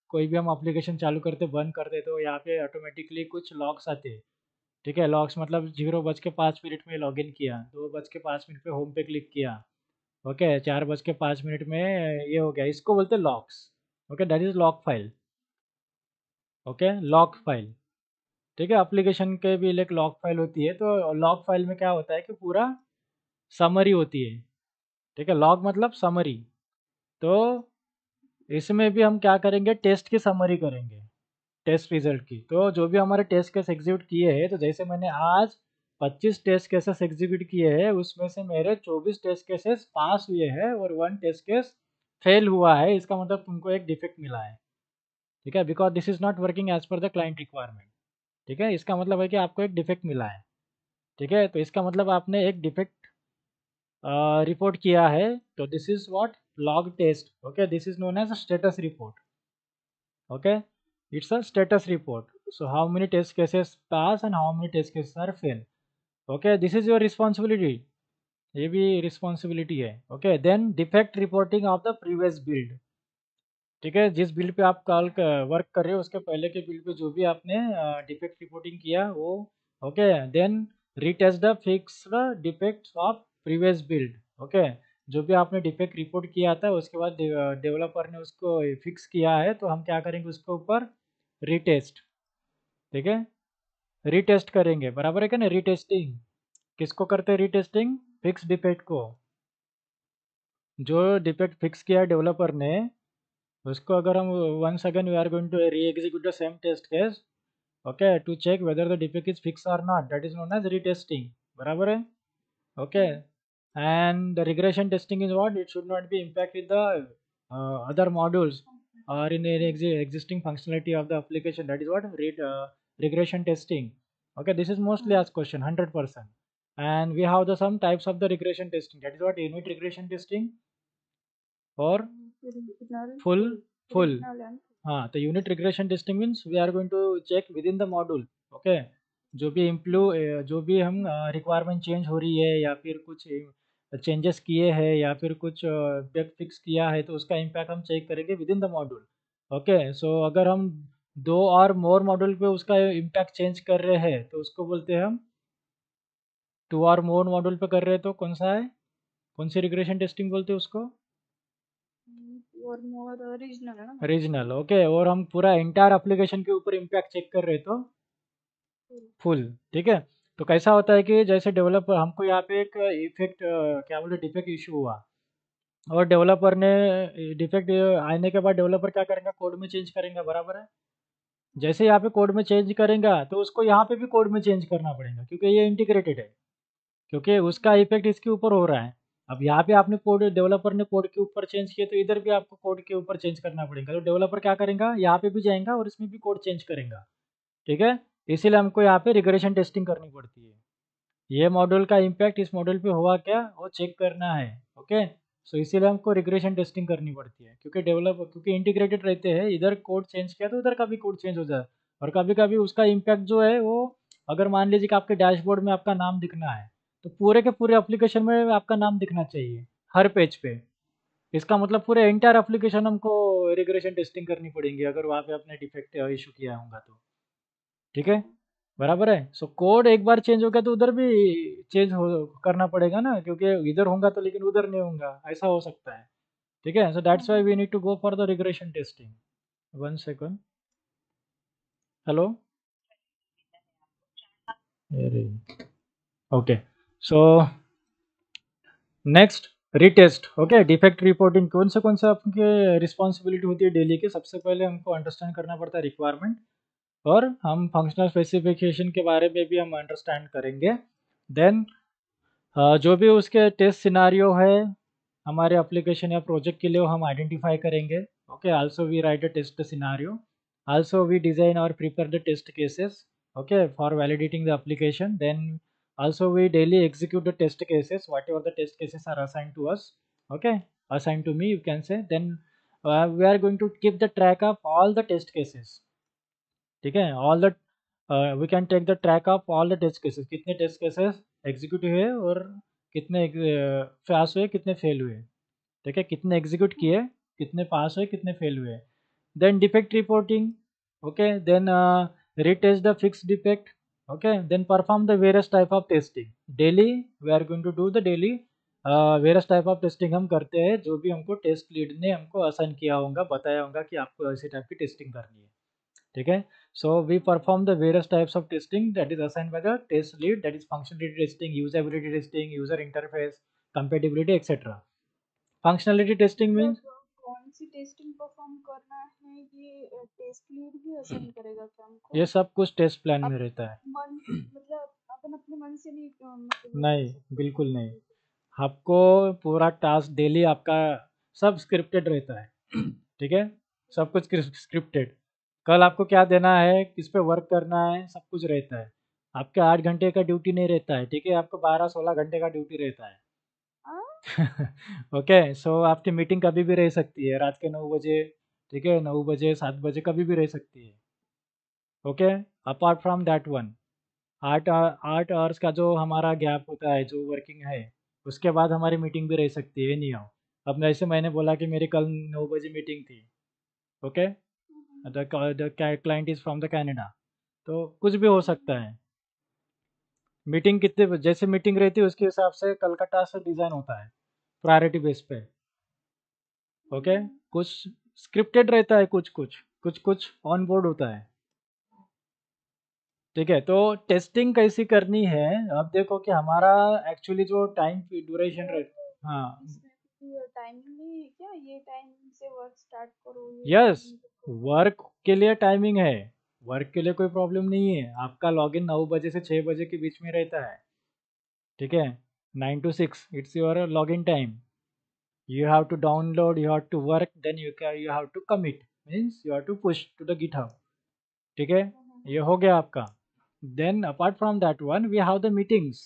कोई भी हम एप्लीकेशन चालू करते बंद करते तो यहाँ पे ऑटोमेटिकली कुछ लॉग्स आते हैं। ठीक है, लॉग्स मतलब 0:05 में लॉगिन किया, 2:05 पे होम पे क्लिक किया, ओके 4:05 में ये हो गया, इसको बोलते हैं logs. Okay, that is log file. Okay, log file. ठीक है, एप्लीकेशन के भी एक लॉग फाइल होती है, तो लॉग फाइल में क्या होता है कि पूरा समरी होती है। ठीक है, लॉग मतलब समरी। तो इसमें भी हम क्या करेंगे, टेस्ट की समरी करेंगे, टेस्ट रिजल्ट की। तो जो भी हमारे टेस्ट केस एग्जीक्यूट किए हैं, तो जैसे मैंने आज 25 टेस्ट केसेस एग्जीक्यूट किए हैं, उसमें से मेरे 24 टेस्ट केसेस पास हुए हैं और 1 टेस्ट केस फेल हुआ है। इसका मतलब तुमको एक डिफेक्ट मिला है। ठीक है, because this is not working as per the client requirement. ठीक है, इसका मतलब है कि आपको एक डिफेक्ट मिला है। ठीक है, तो इसका मतलब आपने एक डिफेक्ट रिपोर्ट किया है, तो this is what, log test. Okay, this is known as a status report. Okay, it's a status report. So how many test cases pass and how many test cases are fail. Okay, this is your responsibility. ये भी responsibility है। ओके, then defect reporting of the previous build. ठीक है, जिस build पे आप call work कर रहे हो उसके पहले के बिल्ड पे जो भी आपने डिफेक्ट रिपोर्टिंग किया वो। Okay, then retest the fix the defects of previous build. Okay, जो भी आपने डिफेक्ट रिपोर्ट किया था उसके बाद डेवलपर ने उसको फिक्स किया है, तो हम क्या करेंगे उसके ऊपर रीटेस्ट। ठीक है, रीटेस्ट करेंगे, बराबर है क्या ना। रीटेस्टिंग किसको करते हैं, रीटेस्टिंग फिक्स डिफेक्ट को। जो डिफेक्ट फिक्स किया डेवलपर ने उसको अगर हम once again we are going to re-execute the same test case, okay, to check whether the defect is fix और not, that is known as retesting, बराबर है। Okay, and the regression testing is what, it should not be impacted the other modules or in the existing functionality of the application, that is what regression testing. Okay, this is mostly asked question 100%. And we have the some types of the regression testing, that is what unit regression testing or full full हाँ, तो unit regression testing means we are going to check within the module. Okay, जो भी हम requirement change हो रही है या फिर कुछ चेंजेस किए हैं या फिर कुछ बग फिक्स किया है, तो उसका इम्पैक्ट हम चेक करेंगे within the module. Okay, so अगर हम 2 और मोर मॉड्यूल पे उसका इम्पैक्ट चेंज कर रहे हैं तो उसको बोलते हैं हम 2 और मोर मॉड्यूल पे कर रहे हैं, तो कौन सा है, कौन सी रिग्रेशन टेस्टिंग बोलते हैं उसको, और मोर रीजनल है ना, रीजनल। ओके, और हम पूरा इंटायर एप्लीकेशन के ऊपर इम्पैक्ट चेक कर रहे हैं तो फुल। ठीक है, तो कैसा होता है कि जैसे डेवलपर हमको यहाँ पे एक इफेक्ट क्या बोलते डिफेक्ट इशू हुआ, और डेवलपर ने डिफेक्ट आने के बाद डेवलपर क्या करेंगे, कोड में चेंज करेंगे, बराबर है। जैसे यहाँ पे कोड में चेंज करेंगे तो उसको यहाँ पे भी कोड में चेंज करना पड़ेगा, क्योंकि ये इंटीग्रेटेड है, क्योंकि उसका इफेक्ट इसके ऊपर हो रहा है। अब यहाँ पे आपने कोड, डेवलपर ने कोड के ऊपर चेंज किया, तो इधर भी आपको कोड के ऊपर चेंज करना पड़ेगा। तो डेवलपर क्या करेगा, यहाँ पे भी जाएगा और इसमें भी कोड चेंज करेगा। ठीक है, इसीलिए हमको यहाँ पे रिग्रेशन टेस्टिंग करनी पड़ती है। ये मॉड्यूल का इम्पैक्ट इस मॉड्यूल पे हुआ क्या, वो चेक करना है। ओके, सो इसीलिए हमको रिग्रेशन टेस्टिंग करनी पड़ती है, क्योंकि इंटीग्रेटेड रहते हैं, इधर कोड चेंज किया तो उधर का भी कोड चेंज हो जाए। और कभी कभी उसका इम्पैक्ट जो है वो, अगर मान लीजिए कि आपके डैशबोर्ड में आपका नाम दिखना है, तो पूरे के पूरे एप्लीकेशन में आपका नाम दिखना चाहिए हर पेज पे। इसका मतलब पूरे एंटायर एप्लीकेशन हमको रिग्रेशन टेस्टिंग करनी पड़ेगी अगर वहाँ पे आपने डिफेक्ट इशू किया होगा तो। ठीक है, बराबर है। सो कोड एक बार चेंज हो गया तो उधर भी चेंज हो करना पड़ेगा ना, क्योंकि इधर होगा तो लेकिन उधर नहीं होगा, ऐसा हो सकता है। ठीक है, so that's why we need to go for the regression testing. 1 second, hello, okay, so next retest. Okay, defect reporting कौन सा आपके रिस्पॉन्सिबिलिटी होती है डेली की। सबसे पहले हमको अंडरस्टैंड करना पड़ता है रिक्वायरमेंट, और हम फंक्शनल स्पेसिफिकेशन के बारे में भी हम अंडरस्टैंड करेंगे। देन जो भी उसके टेस्ट सिनारियो है हमारे एप्लीकेशन या प्रोजेक्ट के लिए, वो हम आइडेंटिफाई करेंगे। Okay, also we write the test scenario, also we design और prepare the test cases, okay, for validating the application. Then also we daily execute the test cases, whatever the test cases are assigned to us, okay, assigned to me you can say. Then we are going to keep the track of all the test cases। ठीक है, all the we can take the track of all the test cases, कितने test cases execute हुए और कितने पास हुए, कितने fail हुए। ठीक है, कितने एग्जीक्यूट किए, कितने पास हुए, कितने फेल हुए। then defect reporting, okay, then retest the fixed defect, okay, then perform the various type of testing daily. We are going to do the daily various type of testing हम करते हैं, जो भी हमको टेस्ट लीड ने हमको assign किया होगा, बताया होगा कि आपको ऐसी टाइप की टेस्टिंग करनी है, ठीक है। So we perform the various types of testing that is assigned by the test lead, that is functionality testing, usability testing, user interface, compatibility etcetera. Functionality testing means मतलब कौन सी टेस्टिंग परफॉर्म करना है ये test lead भी assign करेगा क्या हमको? ये सब कुछ टेस्ट प्लान में अब रहता है। मन मतलब अपन अपने मन से नहीं मतलब ये कर नहीं, सकते। बिल्कुल नहीं। आपको पूरा टास्क डेली आपका सब स्क्रिप्टेड रहता है, ठीक है, सब कुछ स्क्रिप्टेड। कल आपको क्या देना है, किस पे वर्क करना है, सब कुछ रहता है। आपके 8 घंटे का ड्यूटी नहीं रहता है, ठीक है, आपको 12-16 घंटे का ड्यूटी रहता है। हाँ? ओके, सो आपकी मीटिंग कभी भी रह सकती है, रात के 9 बजे, ठीक है, 9 बजे, 7 बजे, कभी भी रह सकती है। Okay, apart from that one, 8 hours का जो हमारा गैप होता है, जो वर्किंग है, उसके बाद हमारी मीटिंग भी रह सकती है, नहीं आओ। अब जैसे मैंने बोला कि मेरी कल 9 बजे मीटिंग थी, okay, the client is from the Canada, तो कुछ भी हो सकता है। मीटिंग कितने जैसे मीटिंग रहती है उसके हिसाब से कल का टास्क डिज़ाइन होता है, प्रायोरिटी बेस पे। ओके, कुछ स्क्रिप्टेड रहता है, कुछ कुछ कुछ कुछ ऑन बोर्ड होता है, ठीक है। तो टेस्टिंग कैसी करनी है, अब देखो कि हमारा एक्चुअली जो टाइम ड्यूरेशन मतलब रहे, हाँ, इसमें कोई टाइमिंग नहीं है क्या? ये टाइम से वर्क स्टार्ट करो, ये यस, टाइमिंग तक करो। वर्क के लिए टाइमिंग है, वर्क के लिए कोई प्रॉब्लम नहीं है। आपका लॉगिन 9 बजे से 6 बजे के बीच में रहता है, ठीक है, 9 to 6 it's your login time. You have to download, you have to work, then you have to commit, means you have to push to the GitHub, ठीक है, ये हो गया आपका। Then apart from that one we have the meetings,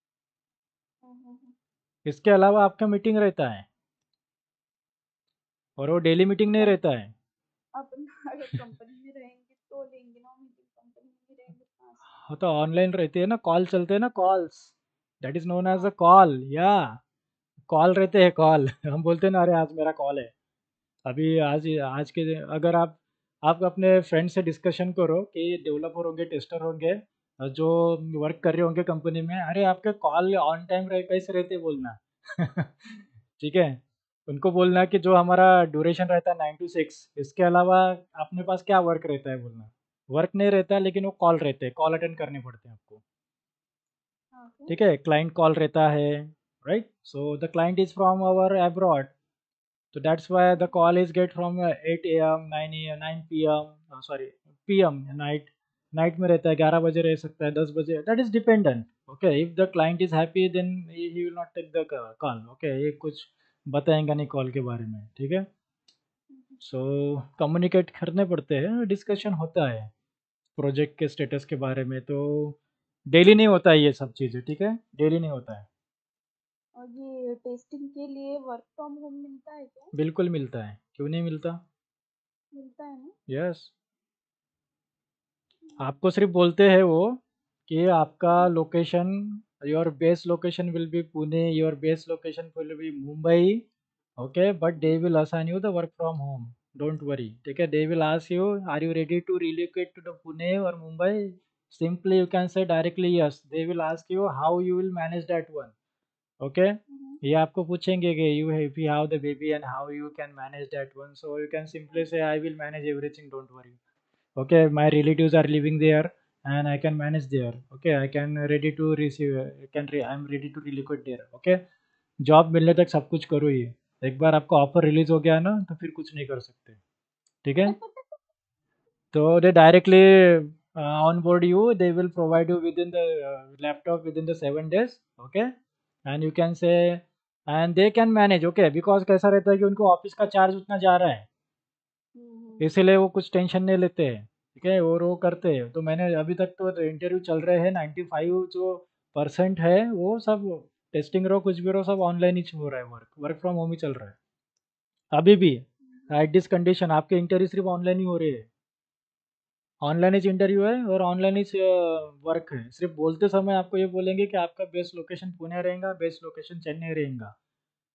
इसके अलावा आपका meeting रहता है, और वो डेली मीटिंग नहीं कम रहता है। अपन अगर कंपनी में रहेंगे तो लेंगे ना मीटिंग, कंपनी में भी रहेंगे तो कहाँ से? हाँ, तो ऑनलाइन रहती है ना, कॉल चलते हैं ना, calls, that is known as a हाँ। कॉल, या कॉल रहते हैं, कॉल हम बोलते हैं ना, अरे आज मेरा कॉल है, अभी आज आज के अगर आप अपने फ्रेंड से डिस्कशन करो कि डेवलपर होंगे, टेस्टर होंगे, जो वर्क कर रहे होंगे कंपनी में, अरे आपके कॉल ऑन टाइम रहे कैसे रहते बोलना ठीक है, उनको बोलना कि जो हमारा ड्यूरेशन रहता है 9 to 6, इसके अलावा अपने पास क्या वर्क रहता है बोलना। वर्क नहीं रहता है, लेकिन वो कॉल रहते हैं, कॉल अटेंड करने पड़ते हैं आपको, हाँ फिर? ठीक है, क्लाइंट कॉल रहता है, right. So the client is from our abroad, so that's why the call is get from 8 a.m. 9 a.m. 9 p.m. Sorry, p.m. Night में रहता है, 11 बजे रह सकता है, 10 बजे, that is dependent. Okay, if the client is happy then he will not take the call, okay, ये कुछ बताएंगा नहीं कॉल के बारे में, ठीक है। सो कम्युनिकेट करने पड़ते हैं, डिस्कशन होता है प्रोजेक्ट के स्टेटस के बारे में, तो डेली नहीं होता है ये सब चीज़ें, ठीक है, डेली नहीं होता है। और ये टेस्टिंग के लिए वर्क फ्रॉम होम मिलता है क्या? बिल्कुल मिलता है, क्यों नहीं मिलता, मिलता है ना? यस। आपको सिर्फ बोलते हैं वो कि आपका location, your base location will be Pune, your base location will be Mumbai, okay, but they will assign you the work from home, don't worry, ठीक है। They will ask you, are you ready to relocate to the Pune और Mumbai, simply you can say directly yes, they will ask you how you will manage that one, okay. ये आपको पूछेंगे कि you if you have the baby and how you can manage that one, so you can simply say I will manage everything, don't worry, okay, my relatives are living there and I can manage there, okay, I can ready to receive, I'm ready to relocate there, okay। Job मिलने तक सब कुछ करो, ये एक बार आपका offer release हो गया ना, तो फिर कुछ नहीं कर सकते, ठीक है। तो दे directly on board you, they will provide you within the laptop within the 7 days, okay, and you can say, and they can manage, okay, because कैसा रहता है कि उनको ऑफिस का चार्ज उतना जा रहा है, इसीलिए वो कुछ टेंशन नहीं लेते हैं, ठीक है, और वो करते हैं। तो मैंने अभी तक तो इंटरव्यू चल रहे हैं, 95 जो परसेंट है वो सब टेस्टिंग रहो, कुछ भी रहो, सब ऑनलाइन ही हो रहा है, वर्क वर्क फ्रॉम होम ही चल रहा है अभी भी। एट दिस कंडीशन आपके इंटरव्यू सिर्फ ऑनलाइन ही हो रहे हैं, ऑनलाइन ही इंटरव्यू है और ऑनलाइन ही वर्क है। सिर्फ बोलते समय आपको ये बोलेंगे कि आपका बेस्ट लोकेशन पुणे रहेगा, बेस्ट लोकेशन चेन्नई रहेगा,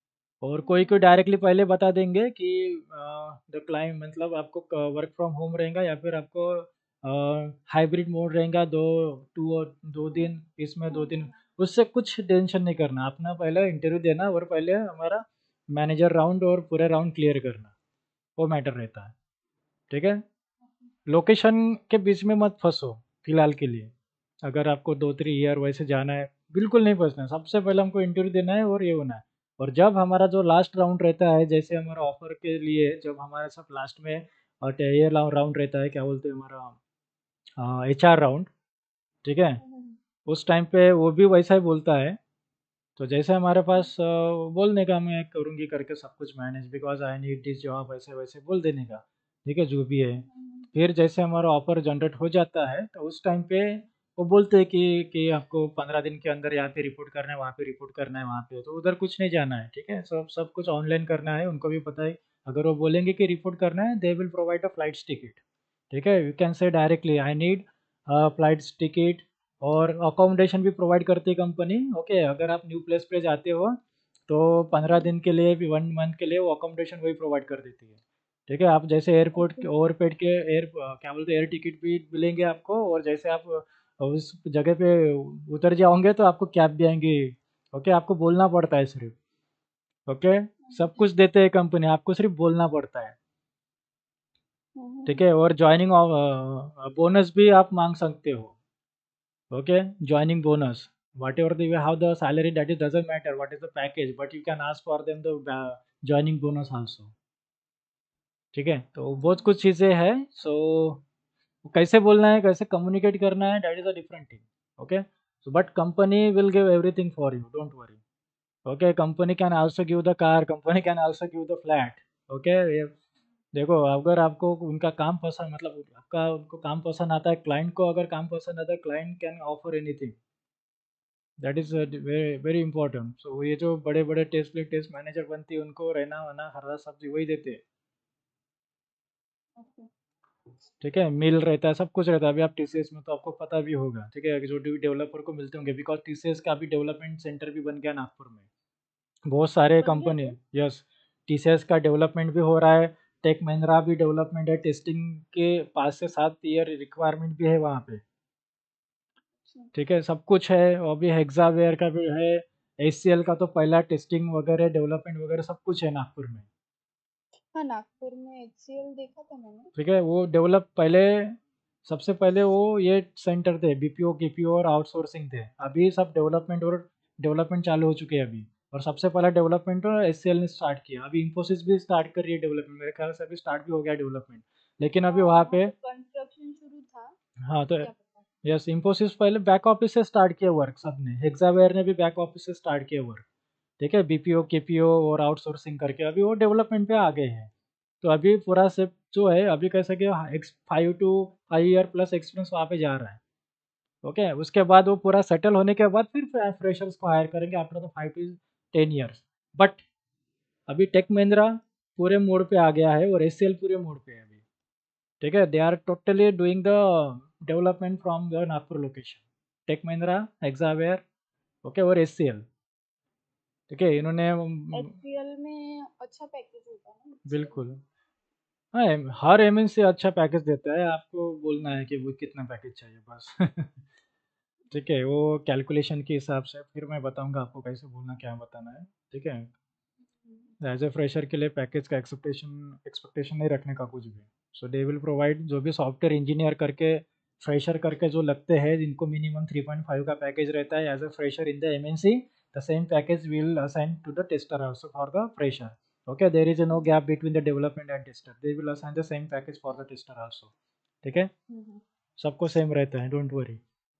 और कोई कोई डायरेक्टली पहले बता देंगे कि द क्लाइंट मतलब आपको वर्क फ्रॉम होम रहेगा या फिर आपको हाइब्रिड मोड रहेगा, 2 दिन इसमें 2 दिन, उससे कुछ टेंशन नहीं करना, अपना पहले इंटरव्यू देना और पहले हमारा मैनेजर राउंड और पूरे राउंड क्लियर करना, वो मैटर रहता है। ठीक है, लोकेशन के बीच में मत फंसो फिलहाल के लिए। अगर आपको 2-3 ईयर वैसे जाना है, बिल्कुल नहीं फंसना है। सबसे पहले हमको इंटरव्यू देना है और ये होना है। और जब हमारा जो लास्ट राउंड रहता है, जैसे हमारा ऑफर के लिए जब हमारा सब लास्ट में और ये राउंड रहता है, क्या बोलते हैं, हमारा HR राउंड। ठीक है, उस टाइम पे वो भी वैसा ही बोलता है। तो जैसे हमारे पास बोलने का, मैं करूँगी करके सब कुछ manage, because I need this job, ऐसे वैसे बोल देने का। ठीक है, जो भी है। फिर जैसे हमारा ऑफर जनरेट हो जाता है तो उस टाइम पे वो बोलते हैं कि आपको 15 दिन के अंदर यहाँ पे रिपोर्ट करना है, वहाँ पे रिपोर्ट करना है, वहाँ पे तो उधर कुछ नहीं जाना है। ठीक है, सब सब कुछ ऑनलाइन करना है, उनको भी पता है। अगर वो बोलेंगे कि रिपोर्ट करना है, they will provide a flights ticket. ठीक है, you can say directly I need flights ticket, और अकोमोडेशन भी प्रोवाइड करती है कंपनी। ओके, अगर आप न्यू प्लेस पे जाते हो तो 15 दिन के लिए भी, 1 मंथ के लिए वो अकोमोडेशन वही प्रोवाइड कर देती है। ठीक है, आप जैसे एयरपोर्ट के ओवरपेड के एयर क्या बोलते हैं, एयर टिकट भी मिलेंगे आपको, और जैसे आप उस जगह पे उतर जाओगे तो आपको कैब भी आएंगी। ओके, आपको बोलना पड़ता है सिर्फ। ओके, सब कुछ देते हैं कंपनी, आपको सिर्फ बोलना पड़ता है। ठीक है, और ज्वाइनिंग बोनस भी आप मांग सकते हो। Okay, joining bonus, whatever you have the salary, that is doesn't matter what is the package, but you can ask for them the joining bonus also. ठीक है, तो बहुत कुछ चीज़ें हैं। सो कैसे बोलना है, कैसे कम्युनिकेट करना है, that is a different thing. Okay, so but company will give everything for you, don't worry. Okay, company can also give the car, company can also give the flat. Okay, देखो, अगर आपको उनका काम पसंद, मतलब आपका उनको काम पसंद आता है, क्लाइंट को अगर काम पसंद आता है, client can offer anything. That is very very important. So ये जो बड़े बड़े टेस्ट मैनेजर बनती है, उनको रहना वहना हरा सब्जी वही देते हैं। ठीक है, मिल रहता है, सब कुछ रहता है। अभी आप TCS में तो आपको पता भी होगा। ठीक है, जो डेवलपर को मिलते होंगे, बिकॉज TCS का अभी डेवलपमेंट सेंटर भी बन गया नागपुर में। बहुत सारे बन गया कंपनी, क्या? यस, TCS का डेवलपमेंट भी हो रहा है। टेक महिंद्रा भी डेवलपमेंट है, टेस्टिंग के 5 से 7 ईयर रिक्वायरमेंट भी है वहाँ पे। अच्छा। ठीक है, सब कुछ है। और भी हेक्सावेयर का भी है, HCL का तो पहला टेस्टिंग वगैरह डेवलपमेंट वगैरह सब कुछ है नागपुर में। हाँ, नागपुर में HCL देखा था मैंने। ठीक है, वो डेवलप पहले, सबसे पहले वो ये सेंटर थे, BPO KPO और आउटसोर्सिंग थे। अभी सब डेवलपमेंट चालू हो चुके हैं अभी। और सबसे पहला डेवलपमेंट HCL ने स्टार्ट किया। अभी इंफोसिस भी स्टार्ट कर रही है डेवलपमेंट, मेरे ख्याल से अभी स्टार्ट भी हो गया डेवलपमेंट। लेकिन अभी हाँ, वहाँ वहाँ पे, पे कंस्ट्रक्शन शुरू था। हाँ तो क्या पता। यस, इंफोसिस पहले बैक ऑफिस से स्टार्ट किया वर्क सबने, हेक्सावेयर ने भी बैक ऑफिस से स्टार्ट किया वर्क। ठीक है, BPO KPO और आउटसोर्सिंग करके अभी वो डेवलपमेंट पे आ गए हैं। तो अभी पूरा सिर्फ जो है, अभी कैसे कि 5 to 5 ईयर प्लस एक्सपीरियंस वहाँ पे जा रहा है। ओके, उसके बाद वो पूरा सेटल होने के बाद फिर फ्रेशर्स को हायर करेंगे after the 5 to 10 years. But अभी टेक महिंद्रा पूरे मोड पे आ गया है और HCL पूरे मोड पे है अभी। ठीक है, they are totally doing the development from the Nagpur location, Tech Mahindra, Hexaware, okay, और HCL। ठीक है, इन्होंने HCL में अच्छा पैकेज होता है ना HCL बिल्कुल, में। हाँ, हर MNC अच्छा पैकेज देता है, आपको बोलना है कि वो कितना पैकेज चाहिए बस। ठीक है, वो कैलकुलेशन के हिसाब से फिर मैं बताऊंगा आपको कैसे बोलना, क्या बताना है। ठीक है, एज ए फ्रेशर के लिए पैकेज का एक्सपेक्टेशन नहीं रखने का कुछ भी। सो दे विल प्रोवाइड, जो भी सॉफ्टवेयर इंजीनियर करके फ्रेशर करके जो लगते हैं, जिनको मिनिमम 3.5 का पैकेज रहता है as a fresher in the MNC, the same package will assign to the tester also for the fresher. Okay, there is no gap between the development and tester, they will assign the same package for the tester also। ठीक है, सबको same रहता है, don't worry.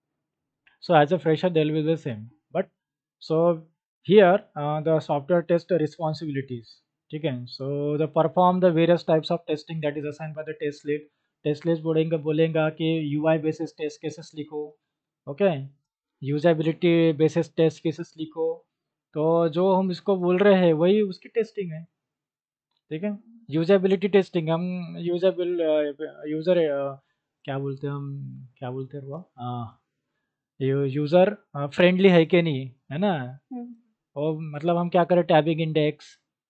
So as a fresher they will be the same, but so here the software test responsibilities। ठीक है, so the perform the various types of testing that is assigned by the test lead। Test lead बोलेगा कि UI basis test cases लिखो। Okay, usability basis test cases लिखो। तो जो हम इसको बोल रहे हैं वही उसकी टेस्टिंग है। ठीक है, यूजेबिलिटी टेस्टिंग, हम यूजेबल यूजर क्या बोलते हैं, हम क्या बोलते हैं वो, यूजर फ्रेंडली है कि नहीं, है ना। और मतलब हम क्या करें, टैबिंग इंडेक्स,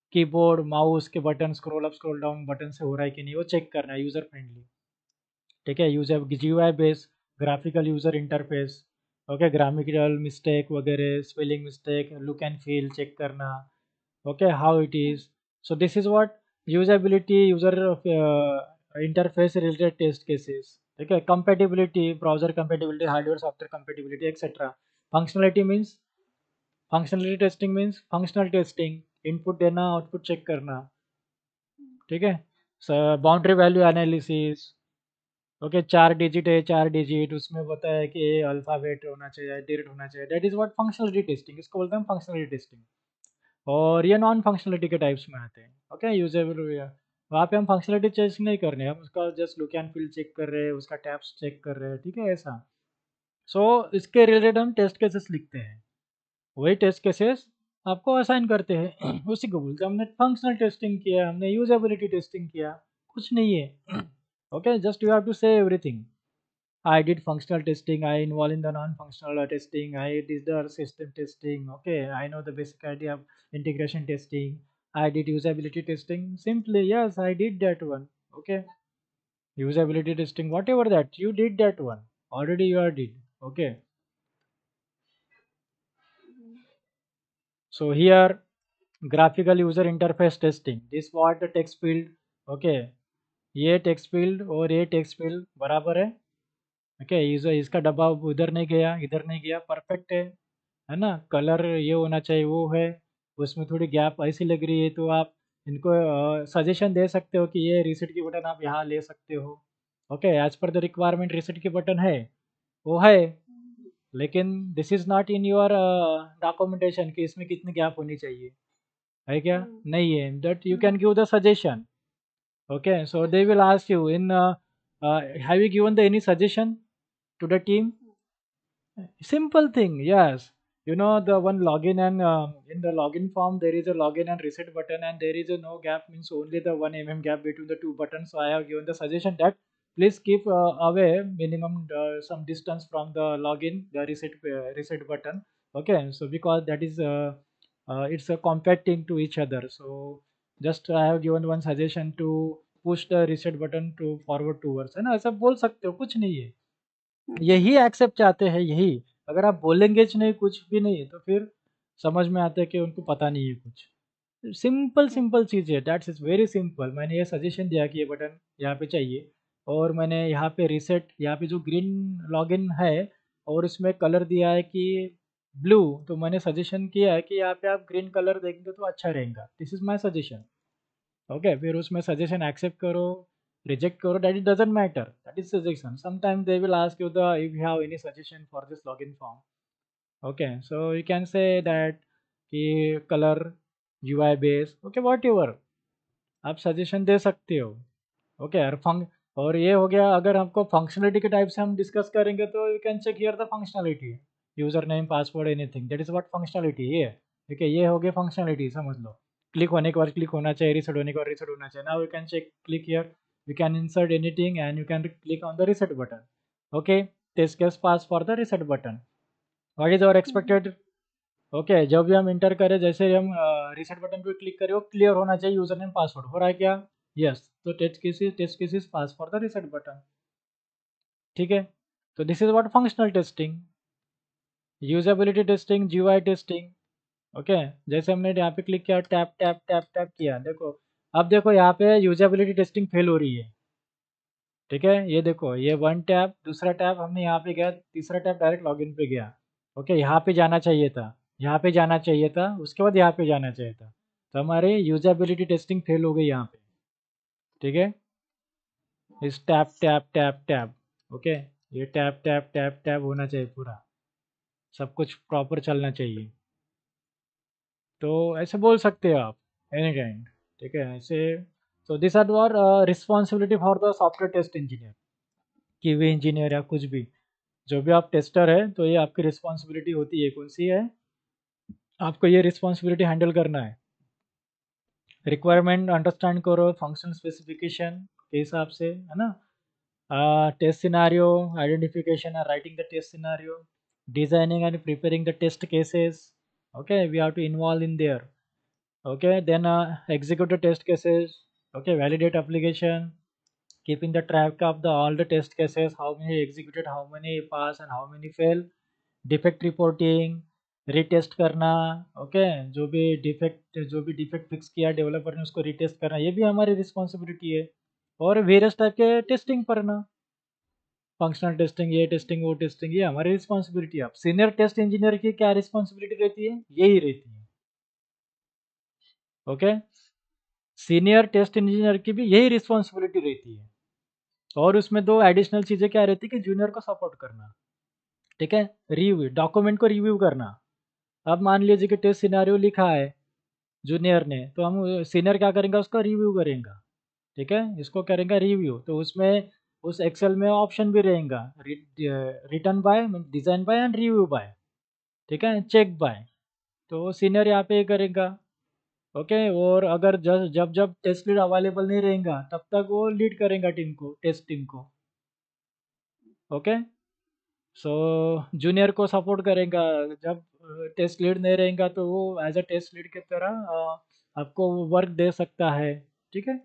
कीबोर्ड माउस के button scroll up scroll down button से हो रहा है कि नहीं, वो चेक करना है, यूज़र फ्रेंडली। ठीक है, user GUI base, graphical user interface, okay, grammatical mistake वगैरह, spelling mistake, look and feel check करना, okay, how it is. So this is what usability user interface related test cases. ठीक है, compatibility, browser compatibility, hardware software compatibility etcetera. Functionality means, functionality testing means functional testing, input देना output check करना। ठीक है, boundary value analysis, okay, 4 digit है, 4 digit उसमें पता है कि अल्फ़ाबेट होना चाहिए, डिजिट होना चाहिए, that is what functionality testing, इसको बोलते हैं फंक्शनलिटी टेस्टिंग। और ये नॉन फंक्शनलिटी के टाइप्स में आते हैं। ओके, यूजेबल, वहाँ पे हम फंक्शनलिटी चेक नहीं कर रहे हैं, हम उसका just look and feel check कर रहे हैं, उसका टैब्स चेक कर रहे हैं। ठीक है, ऐसा। सो इसके रिलेटेड हम टेस्ट केसेस लिखते हैं, वही टेस्ट केसेस आपको असाइन करते हैं उसी को बोलते हैं हमने फंक्शनल टेस्टिंग किया, हमने यूजेबिलिटी टेस्टिंग किया, कुछ नहीं है। Okay, just you have to say everything. I did functional testing. I involved in the non-functional testing. I did the system testing. Okay, I know the basic idea of integration testing. I did usability testing. Simply, yes, I did that one. Okay, usability testing, whatever that you did that one already, you are did. Okay, so here graphical user interface testing. This what the text field. Okay, ये text field और ये text field बराबर है। Okay, इसका डब्बा उधर नहीं गया इधर नहीं गया, परफेक्ट है ना। कलर ये होना चाहिए, वो है, उसमें थोड़ी गैप ऐसी लग रही है, तो आप इनको सजेशन दे सकते हो कि ये रीसेट की बटन आप यहाँ ले सकते हो। Okay, as per the requirement reset की बटन है, वो है, लेकिन this is not in your documentation कि इसमें कितनी गैप होनी चाहिए, है क्या, नहीं है, that you can give the suggestion. Okay, so they will ask you in have you given the any suggestion to the team? Simple thing, yes. You know the one login and in the login form there is a login and reset button and there is a no gap, means only the 1 mm gap between the two buttons. So I have given the suggestion that please keep away minimum some distance from the login, the reset button. Okay, so because that is it's compacting to each other. So just I have given one suggestion to push the reset button to forward towards, है ना, ऐसा बोल सकते हो, कुछ नहीं है, यही एक्सेप्ट चाहते हैं, यही। अगर आप बोलेंगे नहीं, कुछ भी नहीं, तो फिर समझ में आता है कि उनको पता नहीं है कुछ। सिंपल सिंपल चीज़ है, दैट्स इज वेरी सिंपल। मैंने ये सजेशन दिया कि ये बटन यहाँ पे चाहिए, और मैंने यहाँ पे रिसेट, यहाँ पे जो ग्रीन लॉगिन है और उसमें कलर दिया है कि ब्लू, तो मैंने सजेशन किया है कि यहाँ पे आप ग्रीन कलर देंगे तो अच्छा रहेगा, this is my suggestion. Okay, फिर उसमें सजेशन एक्सेप्ट करो, रिजेक्ट करो, that it doesn't matter, that is suggestion. Sometime they will ask you the if you have any suggestion for this login form. Okay, so you can say that कि colour, UI base, okay, whatever आप suggestion दे सकते हो। Okay, और ये हो गया। अगर आपको फंक्शनलिटी के टाइप से हम डिस्कस करेंगे तो you can check here the functionality, user name password anything, that is what functionality ये। ठीक है, ये हो गया फंक्शनलिटी, समझ लो। क्लिक होने के बाद क्लिक होना चाहिए, रिसेट होने के बाद रिसेट होना चाहिए। Now you can check, click here, you can insert anything and you can click on the reset button. Okay, test case pass for the reset button, what is our expected. Okay, जब भी हम inter करें, जैसे ही हम reset button पे click करें, वो clear होना चाहिए यूजर नेम पासवर्ड, हो रहा है क्या, यस, तो test case is pass for the reset button. ठीक है, तो this is what functional testing, usability testing, GUI testing. Okay, जैसे हमने यहाँ पे क्लिक किया, टैप टैप टैप टैप किया, देखो, अब देखो यहाँ पे यूजेबिलिटी टेस्टिंग फेल हो रही है। ठीक है, ये देखो, ये वन टैप, दूसरा टैप, हमने यहाँ पे गया, तीसरा टैप डायरेक्ट लॉगिन पे गया। ओके, यहाँ पे जाना चाहिए था, यहाँ पे जाना चाहिए था, उसके बाद यहाँ पे जाना चाहिए था, तो हमारे यूजेबिलिटी टेस्टिंग फेल हो गई यहाँ पे। ठीक है, इस tap tap tap tap, okay, ये टैप टैप टैप टैप होना चाहिए पूरा, सब कुछ प्रॉपर चलना चाहिए, तो ऐसे बोल सकते हो आप एनी टाइम। ठीक है, ऐसे। तो this are our responsibility for the software test engineer, QA engineer या कुछ भी, जो भी आप टेस्टर है, तो ये आपकी रिस्पॉन्सिबिलिटी होती है। कौन सी है, आपको ये रिस्पॉन्सिबिलिटी हैंडल करना है। रिक्वायरमेंट अंडरस्टैंड करो फंक्शन स्पेसिफिकेशन के हिसाब से, है ना। टेस्ट सिनारियो आइडेंटिफिकेशन और writing the test scenario, designing and preparing the test cases. Okay, we have to involve in there. Okay, then execute the test cases. Okay, validate application, keeping the track of the all the test cases, how many executed, how many pass and how many fail. Defect reporting, retest करना, okay, जो भी defect fix किया developer ने उसको retest करना, ये भी हमारी रिस्पॉन्सिबिलिटी है। और वेरियस टाइप के टेस्टिंग करना, फंक्शनल टेस्टिंग, ये टेस्टिंग, वो टेस्टिंग, ये हमारी रिस्पॉन्सिबिलिटी है। अब सीनियर टेस्ट इंजीनियर की क्या रिस्पॉन्सिबिलिटी रहती है? यही रहती है। ओके, सीनियर टेस्ट इंजीनियर की भी यही रिस्पॉन्सिबिलिटी रहती है। और उसमें दो एडिशनल चीज़ें क्या रहती है कि जूनियर को सपोर्ट करना, ठीक है, रिव्यू, डॉक्यूमेंट को रिव्यू करना। अब मान लीजिए कि टेस्ट सिनेरियो लिखा है जूनियर ने, तो हम सीनियर क्या करेंगे, उसका रिव्यू करेंगे, ठीक है, इसको करेंगे रिव्यू। तो उसमें उस एक्सेल में ऑप्शन भी रहेगा, written by, design by and review by, ठीक है, चेक बाय। तो सीनियर यहाँ पे करेगा। ओके, और अगर जब जब टेस्ट लीड अवेलेबल नहीं रहेगा तब तक वो लीड करेगा टीम को, टेस्ट टीम को। ओके, सो जूनियर को सपोर्ट करेगा। जब टेस्ट लीड नहीं रहेगा तो वो एज अ टेस्ट लीड की तरह आपको वर्क दे सकता है, ठीक है।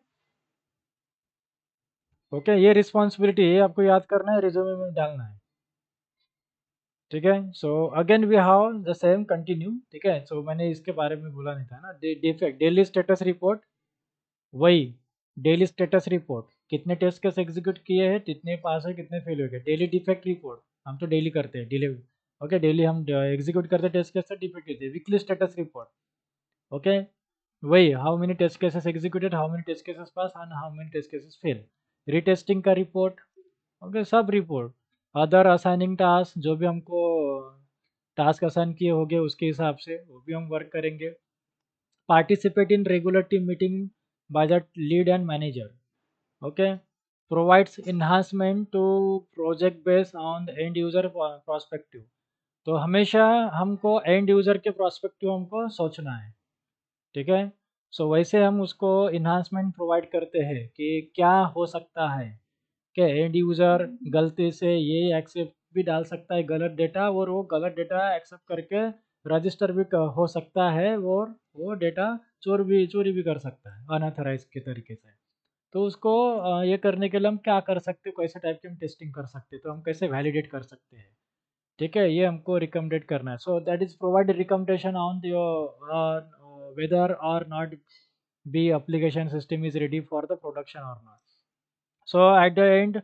ओके, ये रिस्पॉन्सिबिलिटी है, आपको याद करना है, रिज्यूमे में डालना है, ठीक है। So again we have the same continue, ठीक है। सो मैंने इसके बारे में बोला नहीं था ना, डिफेक्ट डेली स्टेटस रिपोर्ट, वही डेली स्टेटस रिपोर्ट, कितने टेस्ट केस एग्जीक्यूट किए हैं, कितने पास है, कितने फेल हो गए। डेली डिफेक्ट रिपोर्ट हम तो डेली करते हैं, डिले, ओके, डेली हम एग्जीक्यूट करते हैं टेस्ट केस, डिफेक्ट देते हैं। वीकली स्टेटस रिपोर्ट, ओके, वही how many test cases executed, how many test cases pass and how many test cases fail. Retesting का रिपोर्ट, ओके, सब रिपोर्ट। अदर असाइनिंग टास्क, जो भी हमको टास्क असाइन किए होंगे उसके हिसाब से वो भी हम वर्क करेंगे। Participate in regular team meeting by the lead and manager, okay, provides enhancement to project based on the end user prospective. तो हमेशा हमको एंड यूजर के प्रोस्पेक्टिव हमको सोचना है, ठीक है। सो वैसे हम उसको इन्हांसमेंट प्रोवाइड करते हैं कि क्या हो सकता है कि एंड यूज़र गलती से ये एक्सेप्ट भी डाल सकता है गलत डेटा, और वो गलत डेटा एक्सेप्ट करके रजिस्टर भी हो सकता है, और वो डेटा चोरी भी कर सकता है अनऑथराइज के तरीके से। तो उसको ये करने के लिए हम क्या कर सकते हैं, कैसे टाइप की हम टेस्टिंग कर सकते हैं, तो हम कैसे वैलिडेट कर सकते हैं, ठीक है, ये हमको रिकमेंडेड करना है। So that is provide recommendation on your whether or not be application system is ready for the production or not. So at the end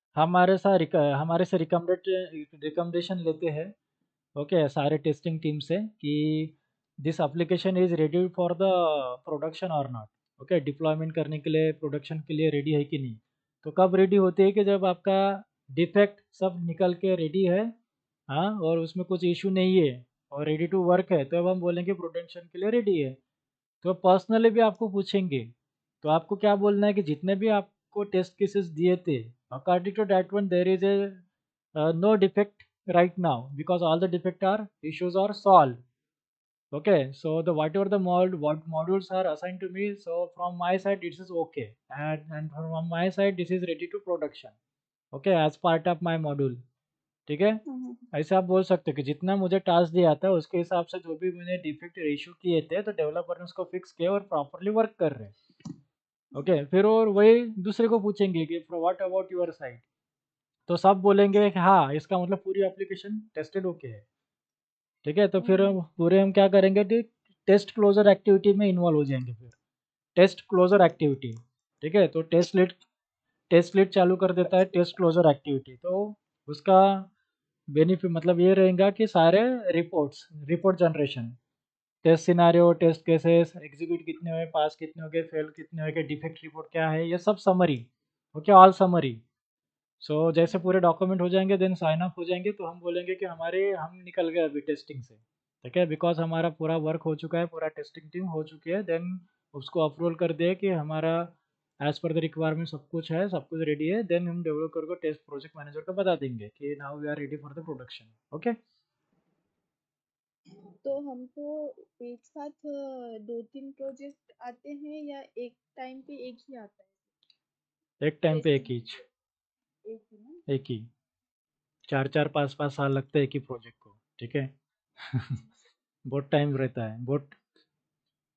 हमारे से रिकमेंडेशन लेते हैं, ओके, सारे टेस्टिंग टीम से कि this application is ready for the production or not, okay, deployment करने के लिए, प्रोडक्शन के लिए रेडी है कि नहीं। तो कब रेडी होती है कि जब आपका डिफेक्ट सब निकल के रेडी है, हाँ, और उसमें कुछ इशू नहीं है और रेडी टू वर्क है, तो अब हम बोलेंगे प्रोडक्शन के लिए रेडी है। तो पर्सनली भी आपको पूछेंगे, तो आपको क्या बोलना है कि जितने भी आपको टेस्ट केसेस दिए थे, according to that one there is a no defect right now because all the defect are issues are solved. Okay, so the whatever the what modules are assigned to me, so from my side this is okay, and from my side this is ready to production, okay, as part of my module, ठीक है। ऐसे आप बोल सकते हो कि जितना मुझे टास्क दिया था उसके हिसाब से जो भी मैंने डिफेक्ट इशू किए थे तो डेवलपर ने उसको फिक्स किया और प्रॉपरली वर्क कर रहे हैं, ओके। फिर और वही दूसरे को पूछेंगे कि व्हाट अबाउट योर साइड, तो सब बोलेंगे कि हाँ, इसका मतलब पूरी एप्लीकेशन टेस्टेड ओके है, ठीक है। तो फिर पूरे हम क्या करेंगे, टेस्ट क्लोजर एक्टिविटी में इन्वॉल्व हो जाएंगे। फिर टेस्ट क्लोजर एक्टिविटी, ठीक है, तो टेस्ट लीड चालू कर देता है टेस्ट क्लोजर एक्टिविटी। तो उसका बेनिफिट मतलब ये रहेगा कि सारे report generation, test scenario, test cases execute कितने हुए, पास कितने हो गए, फेल कितने हो गए, डिफेक्ट रिपोर्ट क्या है, ये सब summary, okay, all summary. So जैसे पूरे डॉक्यूमेंट हो जाएंगे देन साइन अप हो जाएंगे, तो हम बोलेंगे कि हम निकल गए अभी टेस्टिंग से, ठीक है, बिकॉज हमारा पूरा वर्क हो चुका है, पूरा टेस्टिंग टीम हो चुकी है। देन उसको अप्रूवल कर दिया कि हमारा एज पर द रिक्वायरमेंट सब कुछ है, सब कुछ रेडी है। देन हम डेवलपर को टेस्ट प्रोजेक्ट मैनेजर को बता देंगे कि now we are ready for the production, okay. तो हमको एक साथ 2-3 प्रोजेक्ट आते हैं या एक टाइम पे एक ही आता है एक टाइम पे एक टेस्टिंग? ही, एक ही ना? एक ही, 4-4 5-5 साल लगते हैं एक ही प्रोजेक्ट को, ठीक है। बहुत टाइम रहता है, बहुत।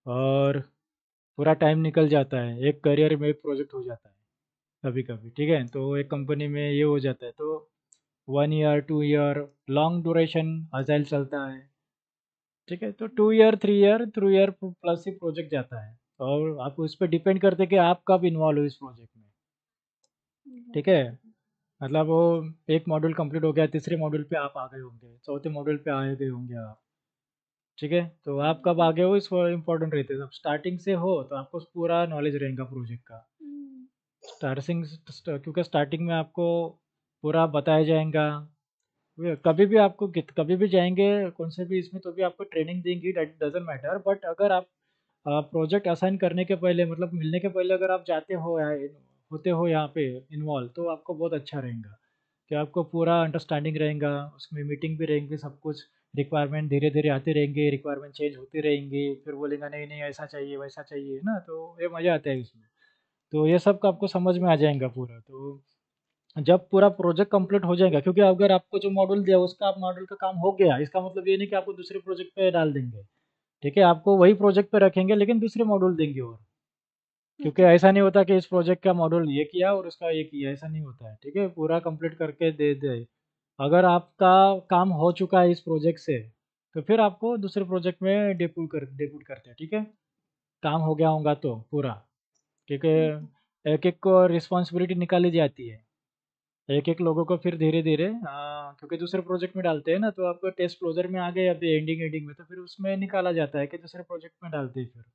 और पूरा टाइम निकल जाता है, एक करियर में एक प्रोजेक्ट हो जाता है कभी कभी, ठीक है। तो एक कंपनी में ये हो जाता है, तो 1 year 2 year long duration agile चलता है, ठीक है। तो 2 ईयर 3 ईयर 3 ईयर प्लस ही प्रोजेक्ट जाता है, और आप उस पर डिपेंड करते हैं कि आप कब इन्वॉल्व हो इस प्रोजेक्ट में, ठीक है। मतलब वो एक मॉड्यूल कंप्लीट हो गया, तीसरे मॉड्यूल पे आप आ गए होंगे, चौथे मॉड्यूल पे आ गए होंगे आप, ठीक है। तो आप कब आगे हो इस इम्पोर्टेंट रहते हैं। जब स्टार्टिंग से हो तो आपको पूरा नॉलेज रहेगा प्रोजेक्ट का, स्टार्टिंग, क्योंकि स्टार्टिंग में आपको पूरा बताया जाएगा। कभी भी आपको कभी भी जाएंगे कौन से भी इसमें, तो भी आपको ट्रेनिंग देंगी, दैट डजेंट मैटर। बट अगर आप प्रोजेक्ट असाइन करने के पहले, मतलब मिलने के पहले अगर आप जाते हो या होते हो यहाँ पे इन्वॉल्व, तो आपको बहुत अच्छा रहेगा कि आपको पूरा अंडरस्टैंडिंग रहेगा, उसमें मीटिंग भी रहेंगी, सब कुछ रिक्वायरमेंट धीरे धीरे आते रहेंगे, रिक्वायरमेंट चेंज होती रहेंगी, फिर बोलेगा नहीं नहीं ऐसा चाहिए वैसा चाहिए ना, तो ये मज़ा आता है इसमें। तो ये सब का आपको समझ में आ जाएगा पूरा। तो जब पूरा प्रोजेक्ट कंप्लीट हो जाएगा, क्योंकि अगर आपको जो मॉड्यूल दिया उसका आप मॉड्यूल का काम हो गया, इसका मतलब ये नहीं कि आपको दूसरे प्रोजेक्ट पे डाल देंगे, ठीक है। आपको वही प्रोजेक्ट पे रखेंगे लेकिन दूसरे मॉड्यूल देंगे, और क्योंकि ऐसा नहीं होता कि इस प्रोजेक्ट का मॉड्यूल ये किया और उसका ये किया, ऐसा नहीं होता है, ठीक है। पूरा कंप्लीट करके दे दे। अगर आपका काम हो चुका है इस प्रोजेक्ट से, तो फिर आपको दूसरे प्रोजेक्ट में डेप्यूट करते हैं, ठीक है। काम हो गया होगा तो पूरा, क्योंकि एक एक को रिस्पॉन्सिबिलिटी निकाली जाती है, एक एक लोगों को फिर धीरे धीरे, क्योंकि दूसरे प्रोजेक्ट में डालते हैं ना, तो आपको टेस्ट क्लोजर में आ गए अभी एंडिंग एंडिंग में, तो फिर उसमें निकाला जाता है कि दूसरे प्रोजेक्ट में डालते हैं फिर,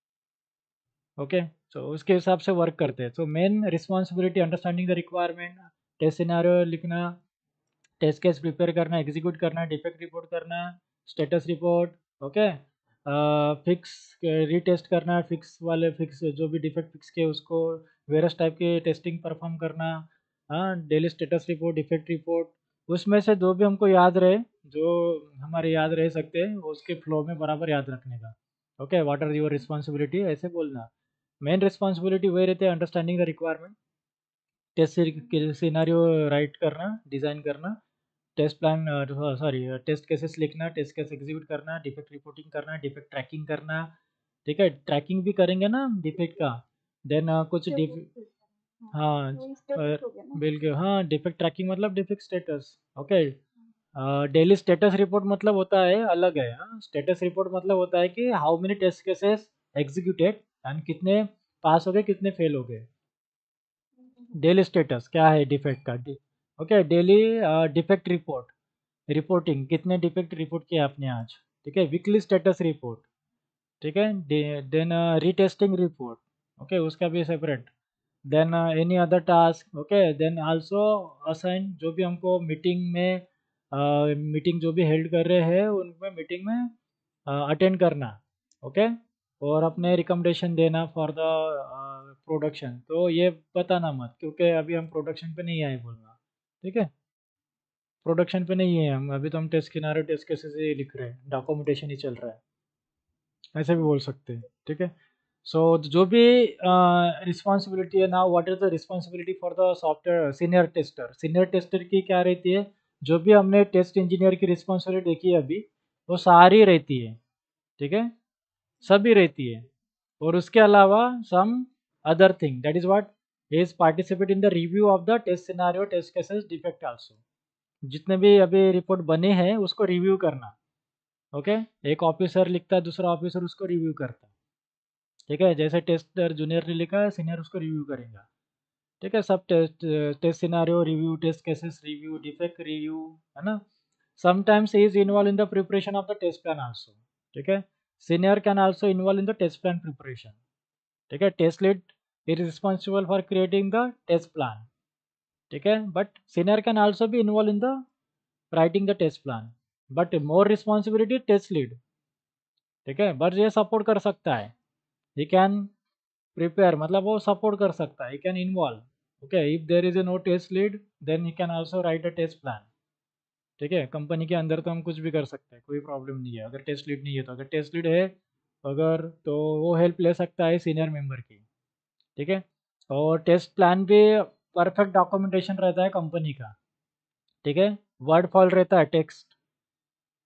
ओके। तो उसके हिसाब से वर्क करते हैं। तो main responsibility understanding the requirement, test scenario लिखना, टेस्ट केस प्रिपेयर करना, एग्जीक्यूट करना, डिफेक्ट रिपोर्ट करना, status report, okay, fix retest करना, फिक्स जो भी डिफेक्ट फिक्स किए उसको वेरियस टाइप के टेस्टिंग परफॉर्म करना, हाँ, daily status report, defect report, उसमें से जो भी हमको याद रहे, जो हमारे याद रह सकते हैं, वो उसके फ्लो में बराबर याद रखने का, okay. What are your responsibility ऐसे बोलना। मेन रिस्पॉन्सिबिलिटी वही रहते हैं, understanding the requirement, test scenario write करना, डिज़ाइन करना, test plan, sorry test cases लिखना, टेस्ट केस एग्जीक्यूट करना, डिफेक्ट रिपोर्टिंग करना, डिफेक्ट ट्रैकिंग करना, ठीक है। ट्रैकिंग भी करेंगे ना डिफेक्ट का, देन कुछ अच्छा वो फिर हाँ, वही स्टेटस हो गया ना। बिल्कुल, हाँ, डिफेक्ट ट्रैकिंग मतलब defect status, okay. Daily status report मतलब होता है अलग है, हाँ। स्टेटस रिपोर्ट मतलब होता है कि how many test cases executed and कितने पास हो गए कितने फेल हो गए। डेली स्टेटस क्या है डिफेक्ट का, okay. Daily defect report, reporting कितने डिफेक्ट रिपोर्ट किए आपने आज, ठीक है। वीकली स्टेटस रिपोर्ट, ठीक है। देन रीटेस्टिंग रिपोर्ट, ओके, उसका भी separate. Then any other task, okay. Then also assign, जो भी हमको मीटिंग में, मीटिंग जो भी हेल्ड कर रहे हैं उनमें मीटिंग में अटेंड करना, ओके। और अपने रिकमेंडेशन देना फॉर द प्रोडक्शन, तो ये बताना मत, क्योंकि अभी हम प्रोडक्शन पे नहीं आए बोलना, ठीक है। प्रोडक्शन पे नहीं है हम अभी, तो हम टेस्ट किनारे टेस्ट केसेस ही लिख रहे हैं, डॉक्यूमेंटेशन ही चल रहा है, ऐसे भी बोल सकते हैं, ठीक है। सो जो भी रिस्पॉन्सिबिलिटी है ना, what is the responsibility for the software senior tester, senior tester की क्या रहती है, जो भी हमने टेस्ट इंजीनियर की रिस्पॉन्सिबिलिटी देखी है अभी, वो सारी रहती है, ठीक है, सभी रहती है। और उसके अलावा some other thing, that is what is participate in the review of the test scenario test cases defect also, जितने भी अभी रिपोर्ट बने हैं उसको रिव्यू करना, ओके। एक ऑफिसर लिखता है, दूसरा ऑफिसर उसको रिव्यू करता है, ठीक है। जैसे टेस्टर जूनियर ने लिखा है, सीनियर उसको रिव्यू करेगा, ठीक है। सब test test scenario review, test cases review, defect review, है ना। Sometimes he is involve in the preparation of the test plan also, ठीक है। Senior can also involve in the test plan preparation, ठीक है। Test lead is responsible for creating the test plan, ठीक है। But senior can also be involve in the writing the test plan, but more responsibility test lead, ठीक है। But ये support कर सकता है, ही कैन प्रिपेयर, मतलब वो सपोर्ट कर सकता है, he can involve, okay. If there is a no test lead then he can also write a test plan, ठीक है। कंपनी के अंदर तो हम कुछ भी कर सकते हैं, कोई प्रॉब्लम नहीं है। अगर टेस्ट लीड नहीं है, तो अगर टेस्ट लीड है अगर, तो वो हेल्प ले सकता है सीनियर मेंबर की, ठीक है। और टेस्ट प्लान भी परफेक्ट डॉक्यूमेंटेशन रहता है कंपनी का, ठीक है। वर्ड फॉल रहता है टेक्स्ट,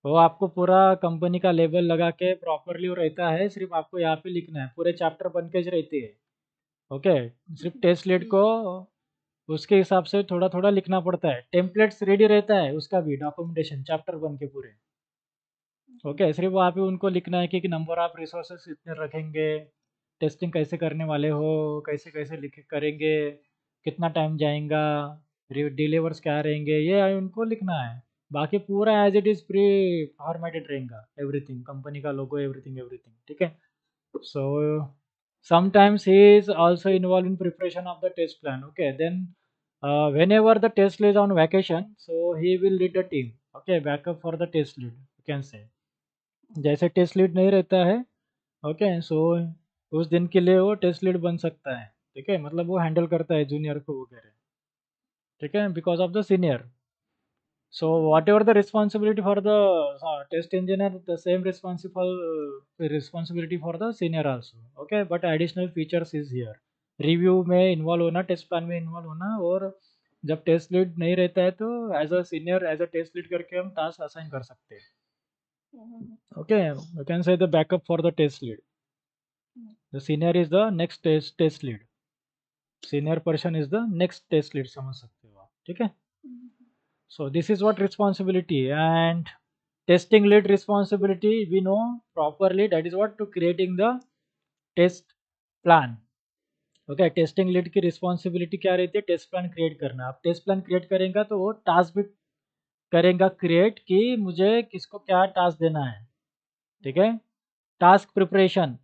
वो आपको पूरा कंपनी का लेबल लगा के प्रॉपरली वो रहता है, सिर्फ आपको यहाँ पे लिखना है, पूरे चैप्टर बन के रहती है। ओके, सिर्फ टेस्ट लीड को उसके हिसाब से थोड़ा थोड़ा लिखना पड़ता है। टेम्पलेट्स रेडी रहता है उसका भी, डॉक्यूमेंटेशन चैप्टर बन के पूरे। ओके, सिर्फ वहाँ पे उनको लिखना है कि नंबर ऑफ रिसोर्सेस इतने रखेंगे, टेस्टिंग कैसे करने वाले हो, कैसे कैसे लिख करेंगे, कितना टाइम जाएगा, डिलीवर्स क्या रहेंगे, ये उनको लिखना है। बाकी पूरा as it is pre formatted रहेगा, एवरीथिंग, कंपनी का लोगो, एवरीथिंग एवरीथिंग, ठीक है। So sometimes he is also involved in preparation of the test plan. Okay, then whenever the test lead is on vacation, so he will lead the team. Okay, backup for the test lead, you can say. जैसे test lead नहीं रहता है, okay, सो उस दिन के लिए वो test lead बन सकता है, ठीक है, मतलब वो हैंडल करता है जूनियर को वगैरह, ठीक है, because of the senior. So whatever the responsibility for the test engineer, the same responsibility for the senior also. Okay, but additional features is here. Review में इन्वॉल्व होना, टेस्ट प्लान में involve होना, और जब टेस्ट लीड नहीं रहता है तो as a senior, as a test lead करके हम टास्क असाइन कर सकते हैं। Okay, you can say the backup for the test lead, the senior is the next test lead, senior person is the next test lead, समझ सकते हो आप, ठीक है। So this is what responsibility, and testing lead responsibility we know properly, that is what to creating the test plan. Okay, testing lead की responsibility क्या रहती है, टेस्ट प्लान क्रिएट करना। आप टेस्ट प्लान क्रिएट करेंगे तो वो टास्क भी करेगा क्रिएट कि मुझे किसको क्या टास्क देना है, ठीक है। टास्क प्रिपरेशन,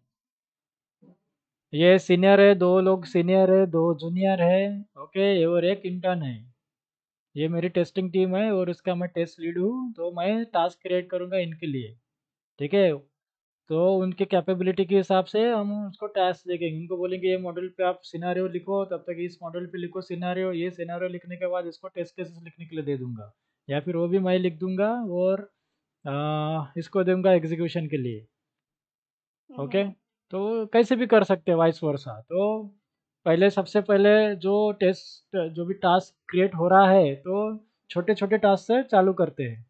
ये सीनियर है, दो लोग सीनियर है, दो जूनियर है, ओके, और एक इंटर्न है, ये मेरी टेस्टिंग टीम है और इसका मैं टेस्ट लीड हूँ, तो मैं टास्क क्रिएट करूँगा इनके लिए, ठीक है। तो उनके कैपेबिलिटी के हिसाब से हम उसको टास्क देंगे, उनको बोलेंगे ये मॉडल पे आप सिनारियो लिखो, तब तक इस मॉडल पे लिखो सिनारियो, ये सिनारियो लिखने के बाद इसको टेस्ट केसेस लिखने के लिए दे दूंगा, या फिर वो भी मैं लिख दूंगा और इसको दूंगा एग्जीक्यूशन के लिए। ओके, तो कैसे भी कर सकते हैं वाइस वर्सा। तो पहले, सबसे पहले जो टेस्ट, जो भी टास्क क्रिएट हो रहा है, तो छोटे छोटे टास्क से चालू करते हैं।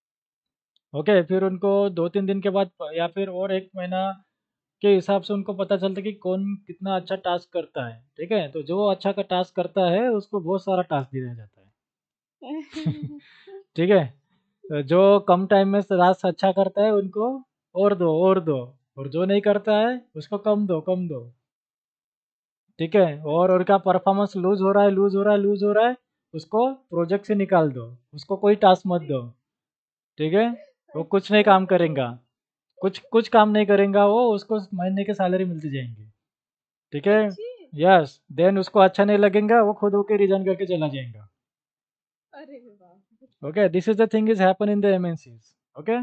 ओके, फिर उनको 2-3 दिन के बाद या फिर और 1 महीना के हिसाब से उनको पता चलता है कि कौन कितना अच्छा टास्क करता है, ठीक है। तो जो अच्छा का टास्क करता है उसको बहुत सारा टास्क दिया जाता है। ठीक है, तो जो कम टाइम में टास्क अच्छा करता है उनको और दो और दो, और जो नहीं करता है उसको कम दो कम दो, ठीक है। और उनका परफॉर्मेंस लूज हो रहा है, लूज हो रहा है, लूज हो रहा है, उसको प्रोजेक्ट से निकाल दो, उसको कोई टास्क मत दो, ठीक है। वो कुछ नहीं काम करेगा, कुछ कुछ काम नहीं करेगा वो, उसको महीने की सैलरी मिलती जाएंगी, ठीक है। यस, देन उसको अच्छा नहीं लगेगा, वो खुद होके रिजाइन करके चला जाएगा। अरे वाह। Okay, this is the thing is happen in the MNCs. Okay,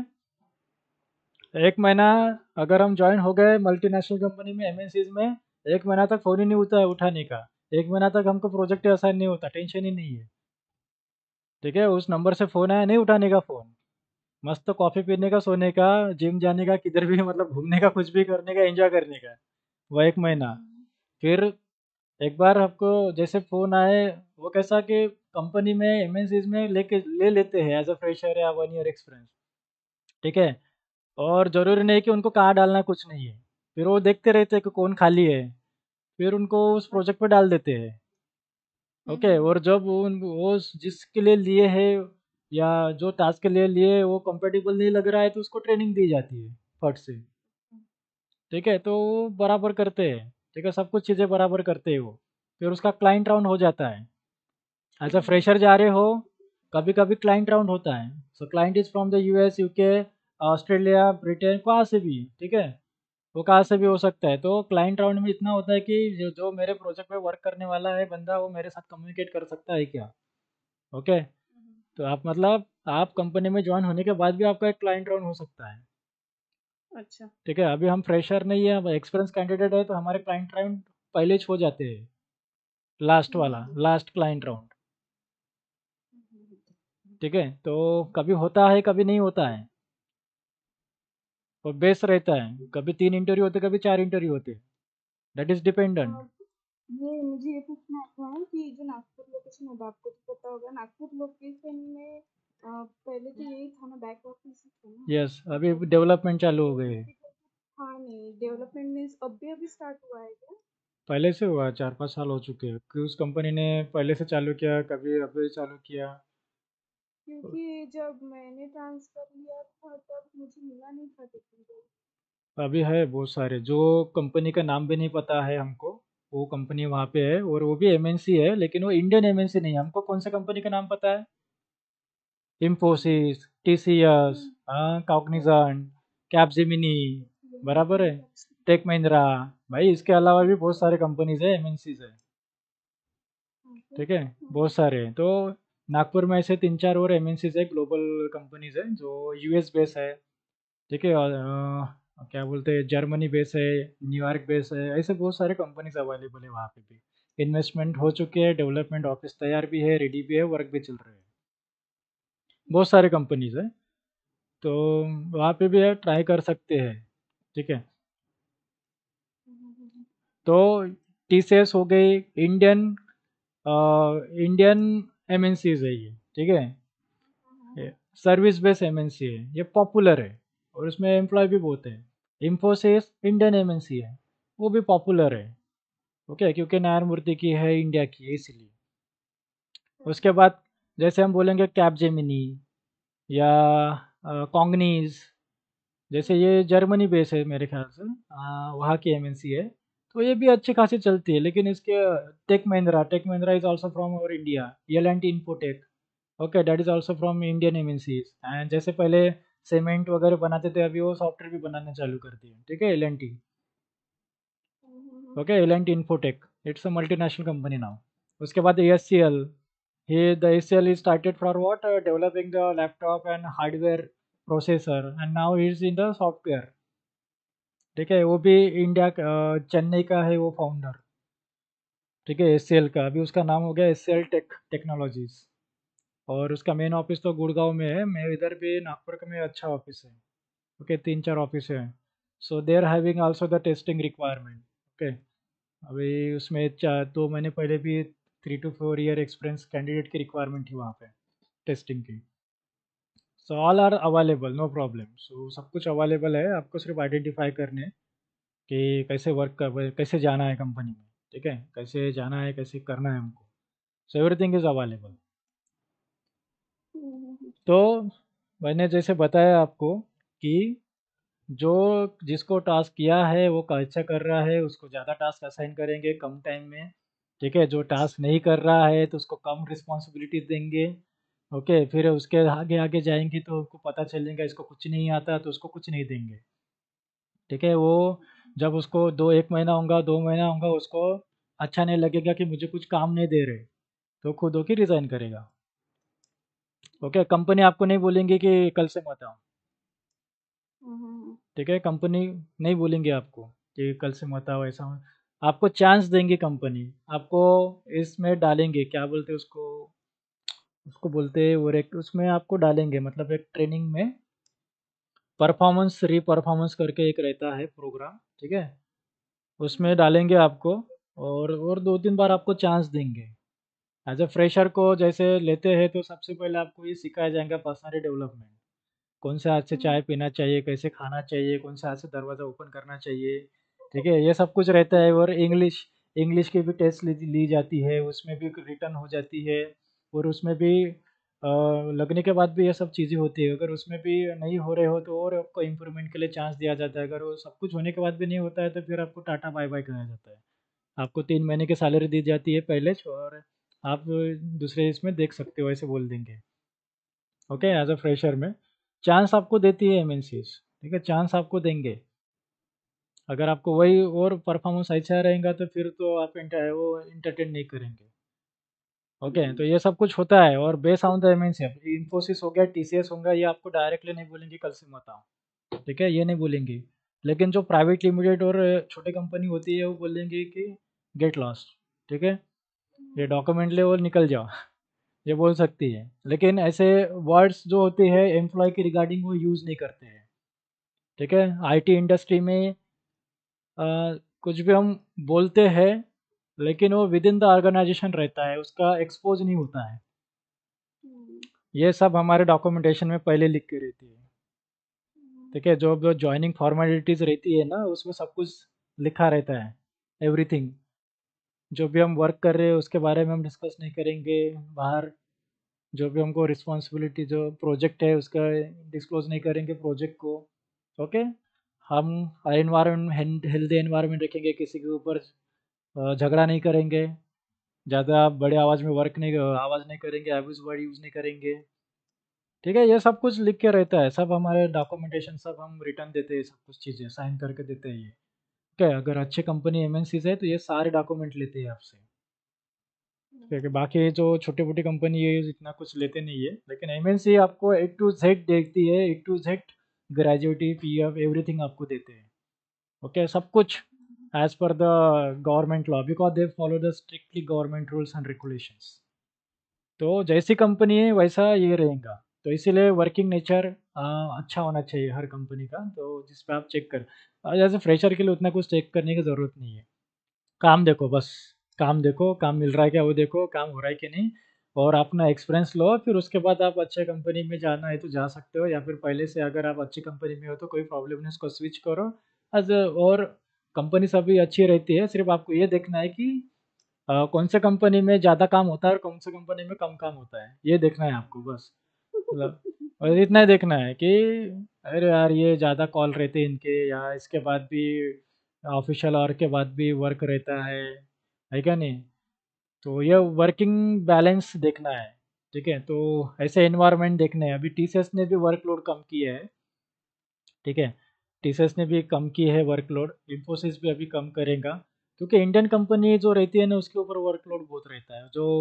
1 महीना अगर हम ज्वाइन हो गए मल्टीनेशनल कंपनी में, एमएनसीज में, 1 महीना तक फ़ोन ही नहीं होता है उठाने का, 1 महीना तक हमको प्रोजेक्ट असाइन नहीं होता, टेंशन ही नहीं है, ठीक है। उस नंबर से फ़ोन आया, नहीं उठाने का फ़ोन, मस्त कॉफ़ी पीने का, सोने का, जिम जाने का, किधर भी मतलब घूमने का, कुछ भी करने का, एंजॉय करने का, वो 1 महीना। फिर एक बार आपको जैसे फ़ोन आए, वो कैसा कि कंपनी में एमएनसीज में लेके ले लेते हैं एज अ फ्रेशर या 1 ईयर एक्सपीरियंस, ठीक है। और ज़रूरी नहीं कि उनको कहाँ डालना, कुछ नहीं है, फिर वो देखते रहते हैं कि कौन खाली है, फिर उनको उस प्रोजेक्ट पे डाल देते हैं। ओके, और जब वो जिसके लिए लिए है या जो टास्क के लिए लिए वो कंपेटेबल नहीं लग रहा है, तो उसको ट्रेनिंग दी जाती है फट से, ठीक है। तो वो बराबर करते हैं, ठीक है, सब कुछ चीज़ें बराबर करते हैं वो। फिर उसका क्लाइंट राउंड हो जाता है, एज अ फ्रेशर जा रहे हो, कभी कभी क्लाइंट राउंड होता है। So client is from the US, UK, Australia, Britain, कहाँ से भी, ठीक है, वो कहाँ से भी हो सकता है। तो क्लाइंट राउंड में इतना होता है कि जो मेरे प्रोजेक्ट पे वर्क करने वाला है बंदा, वो मेरे साथ कम्युनिकेट कर सकता है क्या। ओके, तो आप मतलब आप कंपनी में ज्वाइन होने के बाद भी आपका एक क्लाइंट राउंड हो सकता है, अच्छा। ठीक है। अभी हम फ्रेशर नहीं है, एक्सपीरियंस कैंडिडेट है, तो हमारे क्लाइंट राउंड पहले ही हो जाते हैं, लास्ट वाला, लास्ट क्लाइंट राउंड, ठीक है। तो कभी होता है, कभी नहीं होता है, और बेस रहता है, कभी 3 इंटरव्यू होते, कभी 4 इंटरव्यू होते, दैट इज डिपेंडेंट। ये मुझे ये पूछना था कि जो नागपुर लोकेशन होगा, आपको तो पता होगा नागपुर लोकेशन में पहले तो यही था ना बैक ऑफिस है ना। यस, अभी तो डेवलपमेंट चालू हो गई है। हाँ नहीं, डेवलपमेंट मीन्स अभी अभी स्टार्ट हुआ है क्या? पहले से हुआ, 4-5 साल हो चुके हैं कि उस कंपनी ने पहले से चालू किया, कभी अभी चालू किया। क्योंकि जब मैंने ट्रांसफर लिया था तब मुझे मिला नहीं था टेक्निकल। अभी है बहुत सारे, जो कंपनी का नाम भी नहीं पता है हमको, वो कंपनी वहाँ पे है, और वो भी एमएनसी है, लेकिन वो इंडियन एमएनसी नहीं है। हमको कौन सा कंपनी का नाम पता है? इंफोसिस, टीसीएस, हाँ, कॉग्निजेंट, कैपजेमिनी, बराबर है, टेक महिंद्रा। भाई इसके अलावा भी बहुत सारे कंपनीज है, एमएनसीज है। ठीक है, बहुत सारे हैं। तो नागपुर में ऐसे 3-4 और एमएनसीज है, ग्लोबल कंपनीज है जो यूएस बेस है। ठीक है, और क्या बोलते हैं, जर्मनी बेस है, न्यूयॉर्क बेस है, ऐसे बहुत सारे कंपनीज अवेलेबल है वहाँ पे भी। इन्वेस्टमेंट हो चुके हैं, डेवलपमेंट ऑफिस तैयार भी है, रेडी भी है, वर्क भी चल रहे हैं। बहुत सारे कंपनीज है, तो वहाँ पे भी ट्राई कर सकते हैं। ठीक है, तो टीसीएस हो गई, इंडियन इंडियन एमएनसीज है ये। ठीक है, सर्विस बेस्ड एमएनसी है, ये पॉपुलर है, और उसमें एम्प्लॉय भी बहुत है। इंफोसिस इंडियन एमएनसी है, वो भी पॉपुलर है। ओके, क्योंकि नारायण मूर्ति की है, इंडिया की है, इसलिए। उसके बाद जैसे हम बोलेंगे कैपजेमिनी या कॉन्गनीज, जैसे ये जर्मनी बेस है मेरे ख्याल से, वहाँ की एमएनसी है, तो ये भी अच्छी खासी चलती है। लेकिन इसके Tech Mahindra is also from our India, L and T Infotech. Okay, that is also from Indian MNCs. And जैसे पहले सीमेंट वगैरह बनाते थे, अभी वो सॉफ्टवेयर भी बनाना चालू कर दिए। ठीक है, L and T. Okay, L and T Infotech, it's a multinational company now. उसके बाद SCL, he the ACL is started for what, developing the laptop and hardware processor, and now he is in the software। ठीक है, वो भी इंडिया चेन्नई का है वो फाउंडर। ठीक है, एससीएल का अभी उसका नाम हो गया एससीएल टेक्नोलॉजीज, और उसका मेन ऑफिस तो गुड़गांव में है। मैं इधर भी नागपुर का में अच्छा ऑफिस है। ओके, 3-4 ऑफिस है। So they are having also the testing requirement. Okay, अभी उसमें 2 महीने पहले भी 3 to 4 year एक्सपीरियंस कैंडिडेट की रिक्वायरमेंट थी वहाँ पे, टेस्टिंग की। So all are available, no problem. So सब कुछ अवेलेबल है, आपको सिर्फ आइडेंटिफाई करने हैं कि कैसे वर्क कर, कैसे जाना है कंपनी में। ठीक है, कैसे जाना है, कैसे करना है हमको। So everything is available. तो मैंने जैसे बताया आपको कि जो जिसको टास्क किया है वो अच्छा कर रहा है, उसको ज़्यादा टास्क असाइन करेंगे कम टाइम में। ठीक है, जो टास्क नहीं कर रहा है तो उसको कम रिस्पॉन्सिबिलिटीज देंगे। ओके, फिर उसके आगे आगे जाएंगे तो उसको पता चलेगा इसको कुछ नहीं आता, तो उसको कुछ नहीं देंगे। ठीक है, वो जब उसको 1 महीना होगा, 2 महीना होगा, उसको अच्छा नहीं लगेगा कि मुझे कुछ काम नहीं दे रहे, तो खुद होके रिजाइन करेगा। ओके, कंपनी आपको नहीं बोलेंगे कि कल से मत आओ। ठीक है, कंपनी नहीं बोलेंगे आपको कि कल से मत आओ, ऐसा। आपको चांस देंगे कंपनी, आपको इसमें डालेंगे, क्या बोलते हैं उसको, उसको बोलते हैं, और एक उसमें आपको डालेंगे, मतलब एक ट्रेनिंग में परफॉर्मेंस री परफॉर्मेंस करके एक रहता है प्रोग्राम। ठीक है, उसमें डालेंगे आपको, और 2-3 बार आपको चांस देंगे। एज ए फ्रेशर को जैसे लेते हैं तो सबसे पहले आपको ये सिखाया जाएगा पर्सनली डेवलपमेंट, कौन से हाथ से चाय पीना चाहिए, कैसे खाना चाहिए, कौन से हाथ से दरवाज़ा ओपन करना चाहिए। ठीक है, ये सब कुछ रहता है। और इंग्लिश इंग्लिश की भी टेस्ट ली जाती है, उसमें भी रिटर्न हो जाती है। और उसमें भी लगने के बाद भी ये सब चीज़ें होती है। अगर उसमें भी नहीं हो रहे हो तो और आपको इम्प्रूवमेंट के लिए चांस दिया जाता है। अगर वो सब कुछ होने के बाद भी नहीं होता है तो फिर आपको टाटा बाय बाय कहा जाता है। आपको 3 महीने की सैलरी दी जाती है पहले, और आप दूसरे इसमें देख सकते हो, ऐसे बोल देंगे। ओके, एज अ फ्रेशर में चांस आपको देती है एमएनसीज। ठीक है, चांस आपको देंगे। अगर आपको वही और परफॉर्मेंस अच्छा रहेगा तो फिर तो आप वो इंटरटेन नहीं करेंगे। ओके, तो ये सब कुछ होता है, और base on the MNC, Infosys हो गया, टीसीएस होगा, ये आपको डायरेक्टली नहीं बोलेंगे कल से मत आओ। ठीक है, ये नहीं बोलेंगे। लेकिन जो प्राइवेट लिमिटेड और छोटी कंपनी होती है वो बोलेंगे कि गेट लॉस्ट। ठीक है, ये डॉक्यूमेंट ले और निकल जाओ, ये बोल सकती है। लेकिन ऐसे वर्ड्स जो होते हैं एम्प्लॉय के रिगार्डिंग वो यूज़ नहीं करते हैं। ठीक है, आईटी इंडस्ट्री में अ, कुछ भी हम बोलते हैं, लेकिन वो विद इन द ऑर्गेनाइजेशन रहता है, उसका एक्सपोज नहीं होता है। ये सब हमारे डॉक्यूमेंटेशन में पहले लिख के रहती है। ठीक है, जो ज्वाइनिंग फॉर्मेलिटीज रहती है ना उसमें सब कुछ लिखा रहता है, एवरीथिंग। जो भी हम वर्क कर रहे हैं उसके बारे में हम डिस्कस नहीं करेंगे बाहर। जो भी हमको रिस्पॉन्सिबिलिटी जो प्रोजेक्ट है उसका डिस्क्लोज नहीं करेंगे प्रोजेक्ट को। ओके। हम एनवायरमेंट हेल्दी एनवायरमेंट रखेंगे, किसी के ऊपर झगड़ा नहीं करेंगे, ज़्यादा बड़े आवाज़ में वर्क नहीं आवाज़ नहीं करेंगे, एब्यूज वर्ड यूज़ नहीं करेंगे। ठीक है, ये सब कुछ लिख के रहता है, सब हमारे डॉक्यूमेंटेशन सब हम रिटर्न देते हैं, सब कुछ चीज़ें साइन करके देते हैं ये। ठीक है, अगर अच्छी कंपनी एमएनसीज है तो ये सारे डॉक्यूमेंट लेते हैं आपसे। ठीक है, बाकी जो छोटी मोटी कंपनी है इतना कुछ लेते नहीं है, लेकिन एमएनसी आपको ए टू जेड देखती है, A to Z gratuity PF everything आपको देते हैं। ओके, सब कुछ as per the government law, because they follow the strictly government rules and regulations. तो जैसी कंपनी है वैसा ये रहेगा। तो इसीलिए वर्किंग नेचर अच्छा होना चाहिए हर कंपनी का, तो जिस पे आप चेक कर जैसे फ्रेशर के लिए उतना कुछ चेक करने की ज़रूरत नहीं है। काम देखो बस, काम देखो, काम मिल रहा है क्या वो देखो, काम हो रहा है कि नहीं, और अपना एक्सपीरियंस लो। फिर उसके बाद आप अच्छे कंपनी में जाना है तो जा सकते हो, या फिर पहले से अगर आप अच्छी कंपनी में हो तो कोई प्रॉब्लम नहीं, उसको स्विच करो। एज और कंपनी सभी अच्छी रहती है, सिर्फ आपको ये देखना है कि कौन से कंपनी में ज़्यादा काम होता है और कौन से कंपनी में कम काम होता है, ये देखना है आपको बस। मतलब और इतना ही देखना है कि अरे यार ये ज़्यादा कॉल रहते हैं इनके, या इसके बाद भी ऑफिशियल आवर के बाद भी वर्क रहता है क्या नहीं। तो ये वर्किंग बैलेंस देखना है। ठीक है, तो ऐसे एनवायरनमेंट देखने हैं। अभी टीसीएस ने भी वर्कलोड कम किया है। ठीक है, टीसीएस ने भी कम की है वर्कलोड, इन्फोसिस भी अभी कम करेगा, क्योंकि इंडियन कंपनी जो रहती है ना उसके ऊपर वर्कलोड बहुत रहता है। जो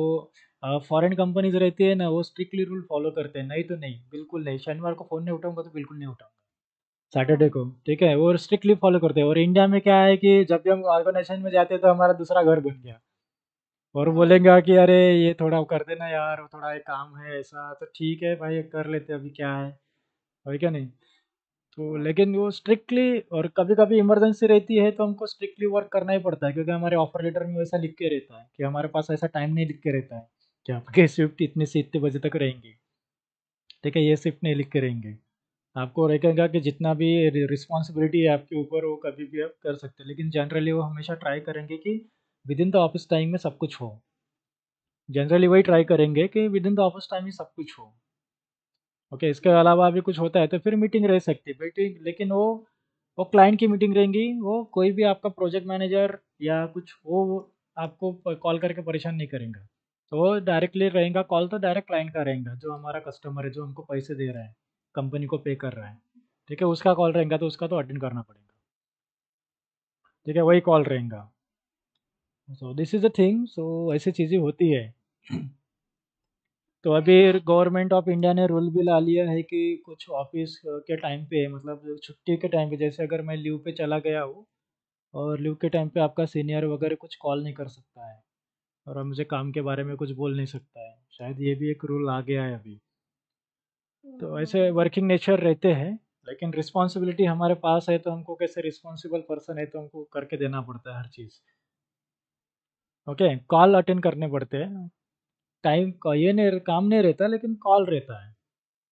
फॉरेन कंपनीज रहती है ना वो स्ट्रिक्टली रूल फॉलो करते हैं, नहीं तो नहीं, बिल्कुल नहीं, शनिवार को फ़ोन नहीं उठाऊंगा तो बिल्कुल नहीं उठाऊंगा, सैटरडे को। ठीक है, वो स्ट्रिक्टली फॉलो करते हैं। और इंडिया में क्या है कि जब भी हम ऑर्गेनाइजेशन में जाते हैं तो हमारा दूसरा घर बन गया, और बोलेंगे कि अरे ये थोड़ा कर देना यार, थोड़ा एक काम है ऐसा, तो ठीक है भाई कर लेते हैं, अभी क्या है क्या नहीं। तो लेकिन वो स्ट्रिक्टली, और कभी कभी इमरजेंसी रहती है तो हमको स्ट्रिक्टली वर्क करना ही पड़ता है, क्योंकि हमारे ऑफर लेटर में वैसा लिख के रहता है कि हमारे पास ऐसा टाइम नहीं लिख के रहता है कि आपके शिफ्ट इतने से इतने बजे तक रहेंगे। ठीक है, ये शिफ्ट नहीं लिख के रहेंगे। आपको रहेगा कि जितना भी रिस्पॉन्सिबिलिटी है आपके ऊपर वो कभी भी आप कर सकते हैं, लेकिन जनरली वो हमेशा ट्राई करेंगे कि within the office time में सब कुछ हो। जनरली वही ट्राई करेंगे कि within the office time ही सब कुछ हो। ओके, इसके अलावा भी कुछ होता है तो फिर मीटिंग रह सकती है मीटिंग, लेकिन वो क्लाइंट की मीटिंग रहेंगी, वो कोई भी आपका प्रोजेक्ट मैनेजर या कुछ वो आपको कॉल करके परेशान नहीं करेंगे। तो वो डायरेक्टली रहेगा कॉल, तो डायरेक्ट क्लाइंट का रहेगा, जो हमारा कस्टमर है जो हमको पैसे दे रहा है, कंपनी को पे कर रहा है। ठीक है, उसका कॉल रहेगा तो उसका तो अटेंड करना पड़ेगा। ठीक है, वही कॉल रहेगा। So this is the thing, so ऐसी चीज़ें होती है। तो अभी गवर्नमेंट ऑफ इंडिया ने रूल भी ला लिया है कि कुछ ऑफिस के टाइम पे, मतलब छुट्टी के टाइम पे, जैसे अगर मैं लीव पे चला गया हूँ और लीव के टाइम पे आपका सीनियर वगैरह कुछ कॉल नहीं कर सकता है और मुझे काम के बारे में कुछ बोल नहीं सकता है, शायद ये भी एक रूल आ गया है अभी। तो ऐसे वर्किंग नेचर रहते हैं, लेकिन रिस्पॉन्सिबिलिटी हमारे पास है तो हमको, कैसे रिस्पॉन्सिबल पर्सन है तो हमको करके देना पड़ता है हर चीज़। ओके, कॉल अटेंड करने पड़ते हैं, टाइम का ये नहीं, काम नहीं रहता लेकिन कॉल रहता है।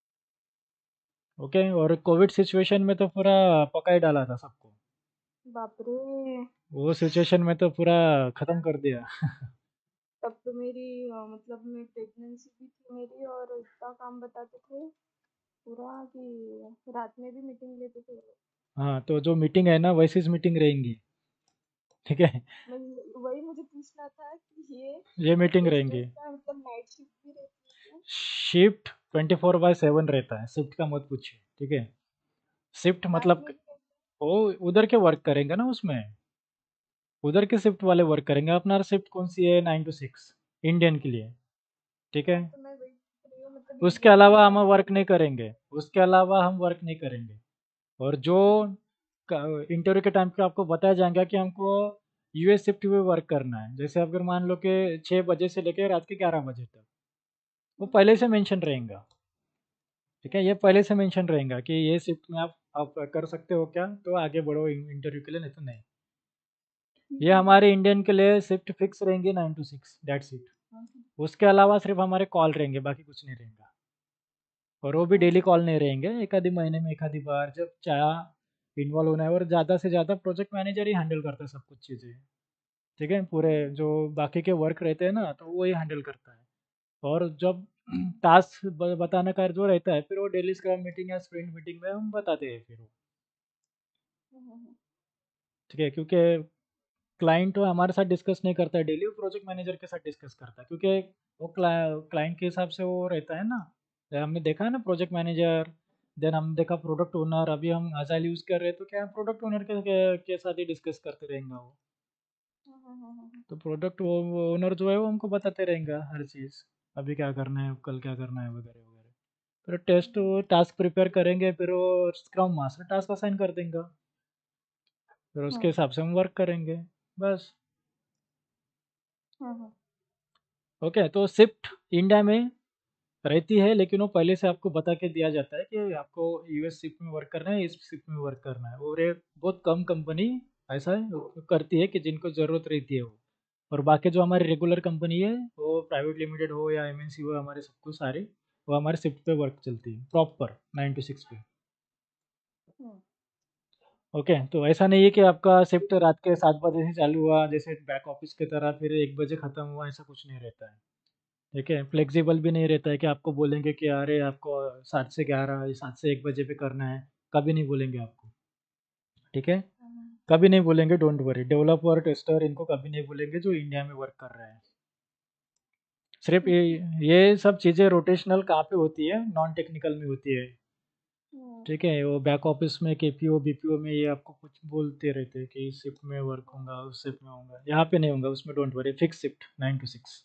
ओके, और कोविड सिचुएशन में तो पूरा पका ही डाला था सबको। बाप रे। वो सिचुएशन में तो पूरा खत्म कर दिया। तब तो मेरी मतलब मैं प्रेगनेंसी भी थी मेरी, और इतना काम बताते थे पूरा कि रात में भी मीटिंग लेते थे वो लोग। हाँ, तो जो मीटिंग है ना वैसी मीटिंग रहेंगी। ठीक है, मैं वही मुझे पूछना था कि ये ये मीटिंग टेस्टर्स रहेंगी। का मतलब नाइट शिफ्ट भी रहती है क्या? शिफ्ट 24/7 रहता है, शिफ्ट का मत पूछिए। ठीक है, शिफ्ट रात मतलब में भी रहती वो उधर के वर्क करेंगे ना उसमें, उधर के शिफ्ट वाले वर्क करेंगे। अपना शिफ्ट कौन सी है, 9 to 6 इंडियन के लिए। ठीक है? है, हाँ, तो मैं वही पूछ रही हूँ, मतलब उसके इंडियन अलावा में हम रात वर्क में। नहीं करेंगे, उसके अलावा हम वर्क नहीं करेंगे। और जो इंटरव्यू के टाइम पे आपको बताया जाएगा कि हमको यूएस शिफ्ट में वर्क करना है, जैसे अगर मान लो कि 6 बजे से लेकर रात के 11 बजे तक, वो पहले से मेंशन रहेगा। ठीक है, ये पहले से मेंशन रहेगा कि ये शिफ्ट में आप कर सकते हो क्या, तो आगे बढ़ो इंटरव्यू के लिए, नहीं तो नहीं। ये हमारे इंडियन के लिए शिफ्ट फिक्स रहेंगे 9 to 6, दैट्स इट। उसके अलावा सिर्फ हमारे कॉल रहेंगे, बाकी कुछ नहीं रहेगा। और वो भी डेली कॉल नहीं रहेंगे, एक आधी महीने में एक आधी बार जब चाहे इन्वॉल्व होना है। और ज़्यादा से ज़्यादा प्रोजेक्ट मैनेजर ही हैंडल करता है सब कुछ चीज़ें, ठीक है। पूरे जो बाकी के वर्क रहते हैं ना, तो वो ही हैंडल करता है। और जब टास्क बताने का जो रहता है, फिर वो डेली स्क्रम मीटिंग या स्प्रिंट मीटिंग में हम बताते हैं फिर वो, ठीक है। क्योंकि क्लाइंट तो हमारे साथ डिस्कस नहीं करता है डेली, वो प्रोजेक्ट मैनेजर के साथ डिस्कस करता है, क्योंकि वो क्लाइंट के हिसाब से वो रहता है ना। हमने देखा है ना प्रोजेक्ट मैनेजर, देन हम देखा प्रोडक्ट ओनर, अभी हम अजाइल यूज़ कर रहे हैं तो क्या प्रोडक्ट ओनर के साथ ही डिस्कस करते रहेंगे वो। तो प्रोडक्ट ओनर जो है वो हमको बताते रहेंगे हर चीज़, अभी क्या करना है, कल क्या करना है, वगैरह वगैरह। फिर टेस्ट टास्क प्रिपेयर करेंगे, फिर वो स्क्रम मास्टर टास्क असाइन कर देंगे, फिर उसके हिसाब से हम वर्क करेंगे, बस। ओके, तो शिफ्ट इंडिया में रहती है, लेकिन वो पहले से आपको बता के दिया जाता है कि आपको यूएस शिफ्ट में वर्क करना है, इस शिफ्ट में वर्क करना है। और ये बहुत कम कंपनी ऐसा करती है कि जिनको ज़रूरत रहती है वो। और बाकी जो हमारी रेगुलर कंपनी है, वो प्राइवेट लिमिटेड हो या एमएनसी हो, हमारे सब कुछ सारे वो हमारे शिफ्ट पे वर्क चलती है प्रॉपर 9 to 6 पे। ओके, तो ऐसा नहीं है कि आपका शिफ्ट रात के 7 बजे से चालू हुआ जैसे बैक ऑफिस की तरह, फिर 1 बजे ख़त्म हुआ, ऐसा कुछ नहीं रहता है। ठीक है, फ्लेक्सिबल भी नहीं रहता है कि आपको बोलेंगे कि अरे आपको 7 से 11 या 7 से 1 बजे पे करना है, कभी नहीं बोलेंगे आपको। ठीक है, कभी नहीं बोलेंगे, डोंट वरी। डेवलपर टेस्टर इनको कभी नहीं बोलेंगे जो इंडिया में वर्क कर रहे हैं। सिर्फ ये सब चीज़ें रोटेशनल कहाँ पे होती है, नॉन टेक्निकल में होती है। ठीक है, वो बैक ऑफिस में केपीओ बीपीओ में ये आपको कुछ बोलते रहते हैं कि इस शिफ्ट में वर्क होगा, उस शिफ्ट में होगा, यहाँ पे नहीं होगा, उसमें don't worry, fix shift 9 to 6।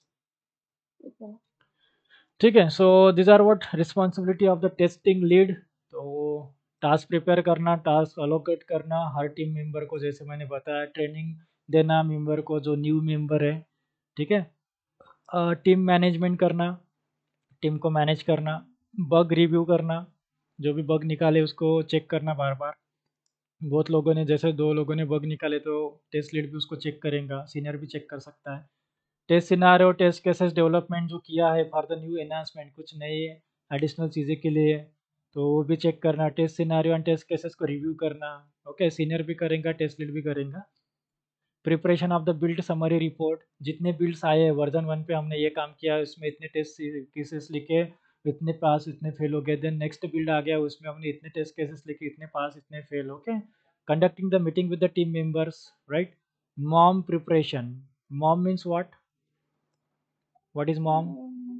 ठीक है, so this are what responsibility of the testing lead. तो टास्क प्रिपेयर करना, टास्क अलोकेट करना हर टीम मेंबर को, जैसे मैंने बताया, ट्रेनिंग देना मेंबर को जो न्यू मेंबर है। ठीक है, टीम मैनेजमेंट करना, टीम को मैनेज करना, बग रिव्यू करना, जो भी बग निकाले उसको चेक करना बार बार। बहुत लोगों ने, जैसे 2 लोगों ने बग निकाले तो टेस्ट लीड भी उसको चेक करेगा, सीनियर भी चेक कर सकता है। Test scenario, test cases development जो किया है फॉर द न्यू एनहांसमेंट, कुछ नए एडिशनल चीज़ें के लिए, तो वो भी चेक करना। Test scenario and test cases को रिव्यू करना। ओके, सीनियर भी करेगा, टेस्ट लीड भी करेगा। Preparation of the build summary report, जितने बिल्ड्स आए हैं वर्जन 1 पे हमने ये काम किया, इसमें इतने टेस्ट केसेस लिखे, इतने पास इतने फेल हो गए। देन नेक्स्ट बिल्ड आ गया, उसमें हमने इतने टेस्ट केसेस लिखे, इतने पास इतने fail. Okay, conducting the meeting with the team members, right. MoM preparation, MoM means what is MoM?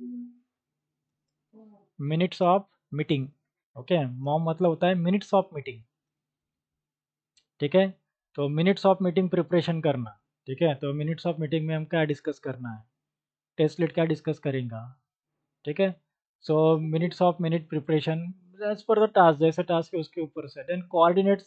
Minutes of meeting. Okay, MoM मतलब होता है मिनट्स ऑफ मीटिंग। ठीक है, तो मिनट्स ऑफ मीटिंग प्रिपरेशन करना। ठीक है, तो मिनट्स ऑफ मीटिंग में हम क्या डिस्कस करना है, टेस्ट लीड क्या डिस्कस करेंगे। ठीक है, so minutes of minute preparation as per the task, जैसे टास्क है उसके ऊपर से। देन कोऑर्डिनेट्स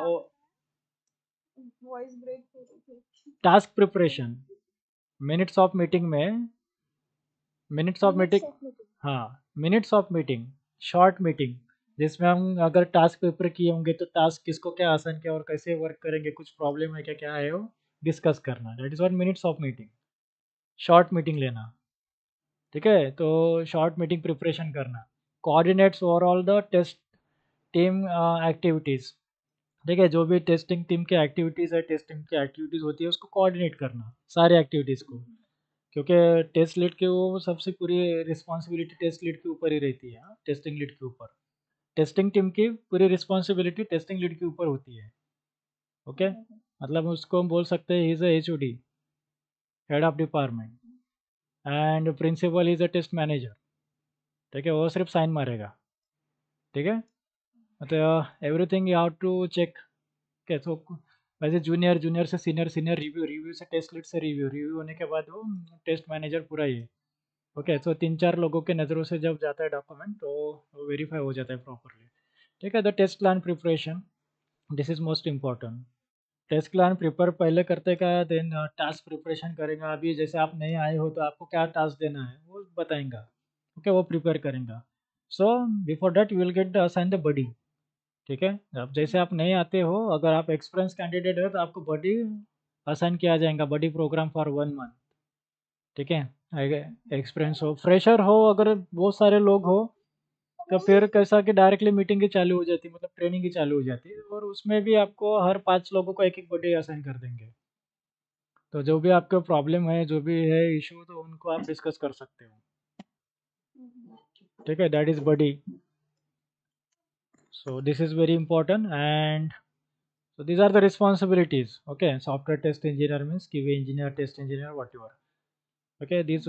वॉइस ब्रेक हो रही थी। Task preparation, minutes of meeting में, minutes of meeting, minutes of meeting. हाँ, minutes of meeting, short meeting, जिसमें हम अगर टास्क पेपर किए होंगे तो टास्क किसको क्या आसान किया और कैसे वर्क करेंगे, कुछ प्रॉब्लम है क्या, क्या है, वो डिस्कस करना। That is what minutes of meeting, short meeting लेना। ठीक है, तो शॉर्ट मीटिंग प्रिपरेशन करना। Coordinates overall the test team activities. ठीक है, जो भी टेस्टिंग टीम की एक्टिविटीज़ है, टेस्टिंग की एक्टिविटीज़ होती है, उसको कोऑर्डिनेट करना सारे एक्टिविटीज़ को। क्योंकि टेस्ट लीड के वो सबसे पूरी रिस्पॉन्सिबिलिटी टेस्ट लीड के ऊपर ही रहती है, टेस्टिंग लीड के ऊपर। टेस्टिंग टीम की पूरी रिस्पॉन्सिबिलिटी टेस्टिंग लीड के ऊपर होती है। ओके, मतलब उसको हम बोल सकते हैं is H O D, head of department, and principal is a test manager. ठीक है, वो सिर्फ साइन मारेगा। ठीक है, मतलब everything you have to check. Okay, तो वैसे जूनियर, जूनियर से सीनियर, सीनियर रिव्यू, रिव्यू से टेस्ट लीड से रिव्यू, रिव्यू होने के बाद वो टेस्ट मैनेजर पूरा ही है। ओके, तो 3-4 लोगों के नज़रों से जब जाता है डॉक्यूमेंट तो वो वेरीफाई हो जाता है प्रॉपरली। ठीक है, the test plan preparation, this is most important. Test plan prepare पहले करते का, देन टास्क प्रिपरेशन करेगा। अभी जैसे आप नए आए हो तो आपको क्या टास्क देना है वो बताएंगा। ओके, वो प्रिपेयर करेंगे। So before that you will get the assign the buddy. ठीक है, अब जैसे आप नए आते हो, अगर आप एक्सपीरियंस कैंडिडेट हो तो आपको बडी असाइन किया जाएगा, बडी प्रोग्राम फॉर 1 मंथ। ठीक है, एक्सपीरियंस हो, फ्रेशर हो, अगर बहुत सारे लोग हो, तो फिर कैसा कि डायरेक्टली मीटिंग ही चालू हो जाती है, मतलब ट्रेनिंग ही चालू हो जाती है, और उसमें भी आपको हर 5 लोगों को एक-एक बर्थडे असाइन कर देंगे। तो जो भी आपका प्रॉब्लम है, जो भी है इश्यू, तो उनको आप डिस्कस कर सकते हो। ठीक है, that is buddy. So this is very important and so these are the responsibilities. Okay, software test engineer means QA engineer, test engineer, whatever. Okay, these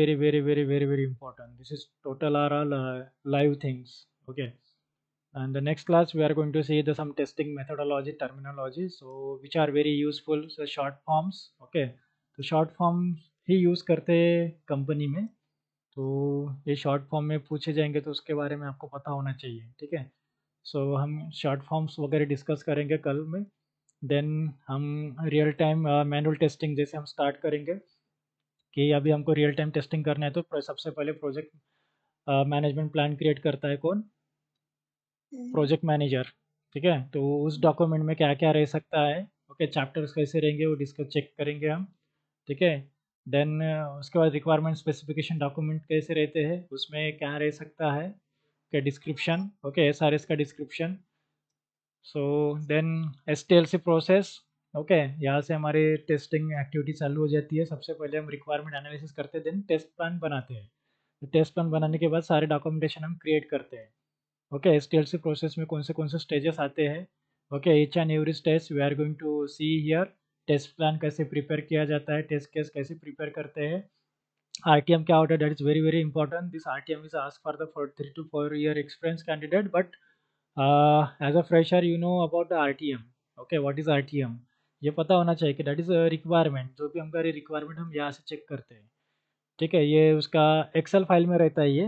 very important. This is total are all live things. Okay, and the next class we are going to see the some testing methodology terminology, so which are very useful. So short forms. Okay, तो short forms ही use करते हैं company में, तो ये short form में पूछे जाएंगे तो उसके बारे में आपको पता होना चाहिए। ठीक है, सो हम शॉर्ट फॉर्म्स वगैरह डिस्कस करेंगे कल में। देन हम रियल टाइम मैनुअल टेस्टिंग जैसे हम स्टार्ट करेंगे, कि अभी हमको रियल टाइम टेस्टिंग करना है, तो सबसे पहले प्रोजेक्ट मैनेजमेंट प्लान क्रिएट करता है कौन? Project manager. ठीक है, तो उस डॉक्यूमेंट में क्या क्या रह सकता है, ओके, चैप्टर्स कैसे रहेंगे वो डिस्कस चेक करेंगे हम। ठीक है, देन उसके बाद रिक्वायरमेंट स्पेसिफिकेशन डॉक्यूमेंट कैसे रहते हैं, उसमें क्या रह सकता है, के डिस्क्रिप्शन, ओके, एसआरएस का description. So then STLC process. Okay, यहाँ से हमारे टेस्टिंग एक्टिविटी चालू हो जाती है। सबसे पहले हम रिक्वायरमेंट एनालिसिस करते हैं, देन टेस्ट प्लान बनाते हैं। टेस्ट प्लान बनाने के बाद सारे डॉक्यूमेंटेशन हम क्रिएट करते हैं। ओके, एसटीएलसी प्रोसेस में कौन से स्टेजेस आते हैं, okay, each and every stage we are going to see here. Test plan कैसे प्रिपेयर किया जाता है, टेस्ट केस कैसे प्रिपेयर करते हैं, आरटीएम क्या होता है, that is very important. This RTM is ask for the for 3 to 4 year experience candidate, but as a fresher you know about the RTM. Okay, what is RTM, ये पता होना चाहिए कि दैट इज रिक्वायरमेंट, जो भी हमारी requirement हम यहाँ से चेक करते हैं। ठीक है, ये उसका एक्सेल फाइल में रहता है ये।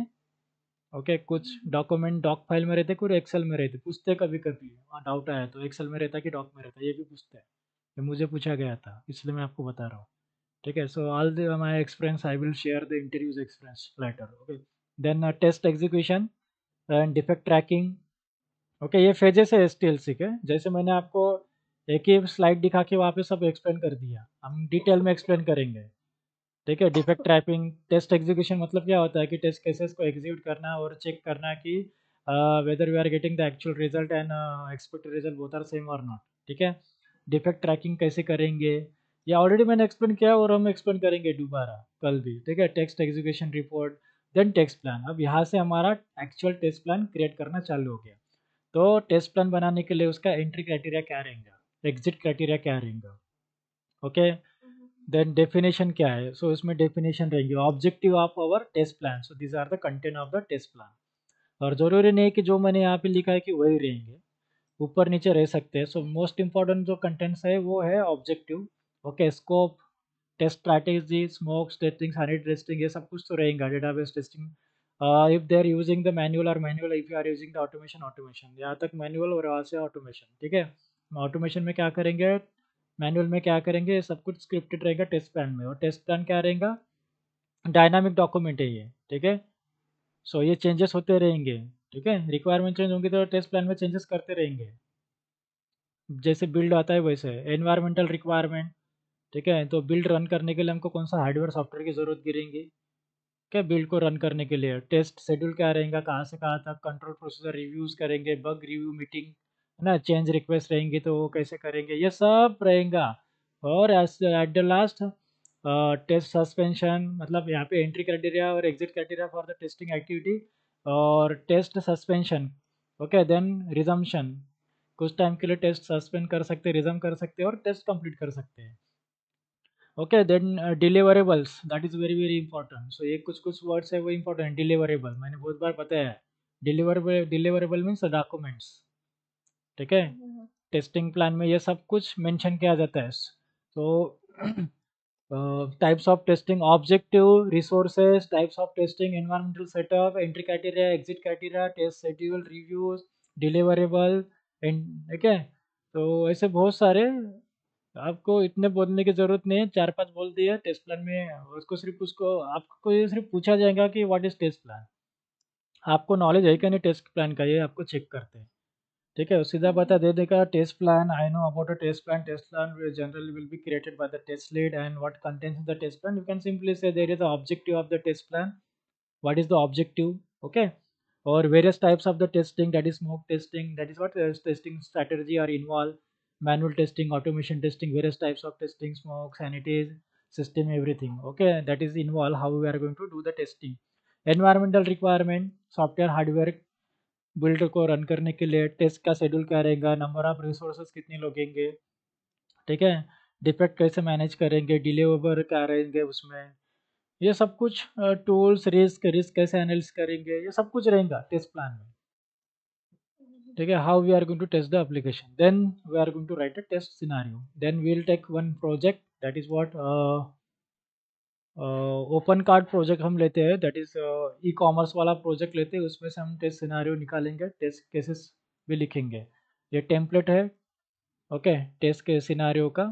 ओके, कुछ डॉक्यूमेंट डॉक फाइल में रहते, कुछ एक्सेल में रहते, पूछते कभी कभी वहाँ डाउट आया तो एक्सेल में रहता है कि डॉक में रहता है, ये भी पूछते हैं। ये मुझे पूछा गया था, इसलिए मैं आपको बता रहा हूँ। ठीक है, so all the my experience I will share the interviews experience letter. Okay, then test execution and defect tracking. Okay, ये फेजेस है एसटीएलसी के, जैसे मैंने आपको एक ही स्लाइड दिखा के वहाँ पे सब एक्सप्लेन कर दिया, हम डिटेल में एक्सप्लेन करेंगे। ठीक है, डिफेक्ट ट्रैपिंग, टेस्ट एग्जीक्यूशन मतलब क्या होता है कि टेस्ट केसेस को एग्जीक्यूट करना और चेक करना कि whether we are getting the actual result and expected result both are same और नॉट। ठीक है, डिफेक्ट ट्रैकिंग कैसे करेंगे, ये ऑलरेडी मैंने एक्सप्लेन किया और हम एक्सप्लेन करेंगे दोबारा कल भी। ठीक है, test execution report, then test plan. अब यहाँ से हमारा एक्चुअल टेस्ट प्लान क्रिएट करना चालू हो गया। तो टेस्ट प्लान बनाने के लिए उसका एंट्री क्राइटेरिया क्या रहेगा, एग्जिट क्राइटेरिया क्या रहेगा। ओके, देन डेफिनेशन क्या है, सो इसमें डेफिनेशन रहेंगे, objective of our test plan, so this are the content of the test plan. और जरूरी नहीं कि जो मैंने यहाँ पे लिखा है कि वही रहेंगे, ऊपर नीचे रह सकते हैं। सो मोस्ट इंपॉर्टेंट जो कंटेंट्स है वो है objective. Okay, scope, test strategy, smoke testing, sanitary testing, ये सब कुछ तो रहेगा, database testing, if they are using the manual और manual, if you are using the automation, automation, यहाँ तक मैनुअल और वहाँ से ऑटोमेशन। ठीक है, ऑटोमेशन में क्या करेंगे, मैनुअल में क्या करेंगे, ये सब कुछ स्क्रिप्टेड रहेगा टेस्ट प्लान में। और टेस्ट प्लान क्या रहेगा, डायनामिक डॉक्यूमेंट है ये। ठीक है, सो ये चेंजेस होते रहेंगे। ठीक है, रिक्वायरमेंट चेंज होंगी तो टेस्ट प्लान में चेंजेस करते रहेंगे, जैसे बिल्ड आता है वैसे। एनवायरमेंटल रिक्वायरमेंट, ठीक है, तो बिल्ड रन करने के लिए हमको कौन सा हार्डवेयर सॉफ्टवेयर की जरूरत गिरेंगी, क्या बिल्ड को रन करने के लिए। टेस्ट शेड्यूल क्या रहेगा, कहाँ से कहाँ तक, कंट्रोल प्रोसीजर रिव्यूज करेंगे, बग रिव्यू मीटिंग है ना, चेंज रिक्वेस्ट रहेंगी तो वो कैसे करेंगे, ये सब रहेगा। और at the last test suspension, मतलब यहाँ पे एंट्री क्राइटेरिया और exit criteria for the testing activity, और test suspension. Okay, then resumption, कुछ टाइम के लिए टेस्ट सस्पेंड कर सकते हैं, रिजम कर सकते हैं और टेस्ट कंप्लीट कर सकते हैं। Okay, then deliverables, that is very important. So ये कुछ कुछ वर्ड्स है वो इंपॉर्टेंट, डिलीवरेबल मैंने बहुत बार बताया है। Deliverable means documents. ठीक है, टेस्टिंग प्लान में ये सब कुछ मेंशन किया जाता है। तो types of testing, objective, resources, types of testing, environmental setup, entry criteria, exit criteria, test schedule, reviews, deliverable, ठीक है। तो ऐसे बहुत सारे, आपको इतने बोलने की जरूरत नहीं है, 4-5 बोल दिए टेस्ट प्लान में। उसको सिर्फ उसको आपको ये सिर्फ पूछा जाएगा कि व्हाट इज टेस्ट प्लान, आपको नॉलेज है कि नहीं टेस्ट प्लान का, ये आपको चेक करते हैं। ठीक है, सीधा बता दे देगा test plan, I know about a test plan, test plan generally will be created by the test lead and what contents in the test plan, you can simply say there is the objective of the test plan, what is the objective. Okay, or various types of the testing, that is smoke testing, that is what testing strategy are involved, manual testing, automation testing, various types of testing, smoke, sanity system, everything. Okay, that is involved how we are going to do the testing. Environmental requirement, software hardware build को run करने के लिए test का schedule क्या रहेगा, number of resources कितने लगेंगे, ठीक है, डिफेक्ट कैसे मैनेज करेंगे, डिले ओवर क्या रहेंगे उसमें, ये सब कुछ टूल्स, रिस्क रिस्क कैसे एनालिसिस करेंगे, ये सब कुछ रहेगा टेस्ट प्लान में, ठीक है. How we are going to test the application, then we are going to write a test scenario, then we will take one project, that is what open cart project हम लेते हैं, that is e commerce वाला project लेते हैं, उसमें से हम test scenario निकालेंगे, टेस्ट केसेस भी लिखेंगे. ये टेम्पलेट है, ओके, टेस्ट के सिनेरियो का.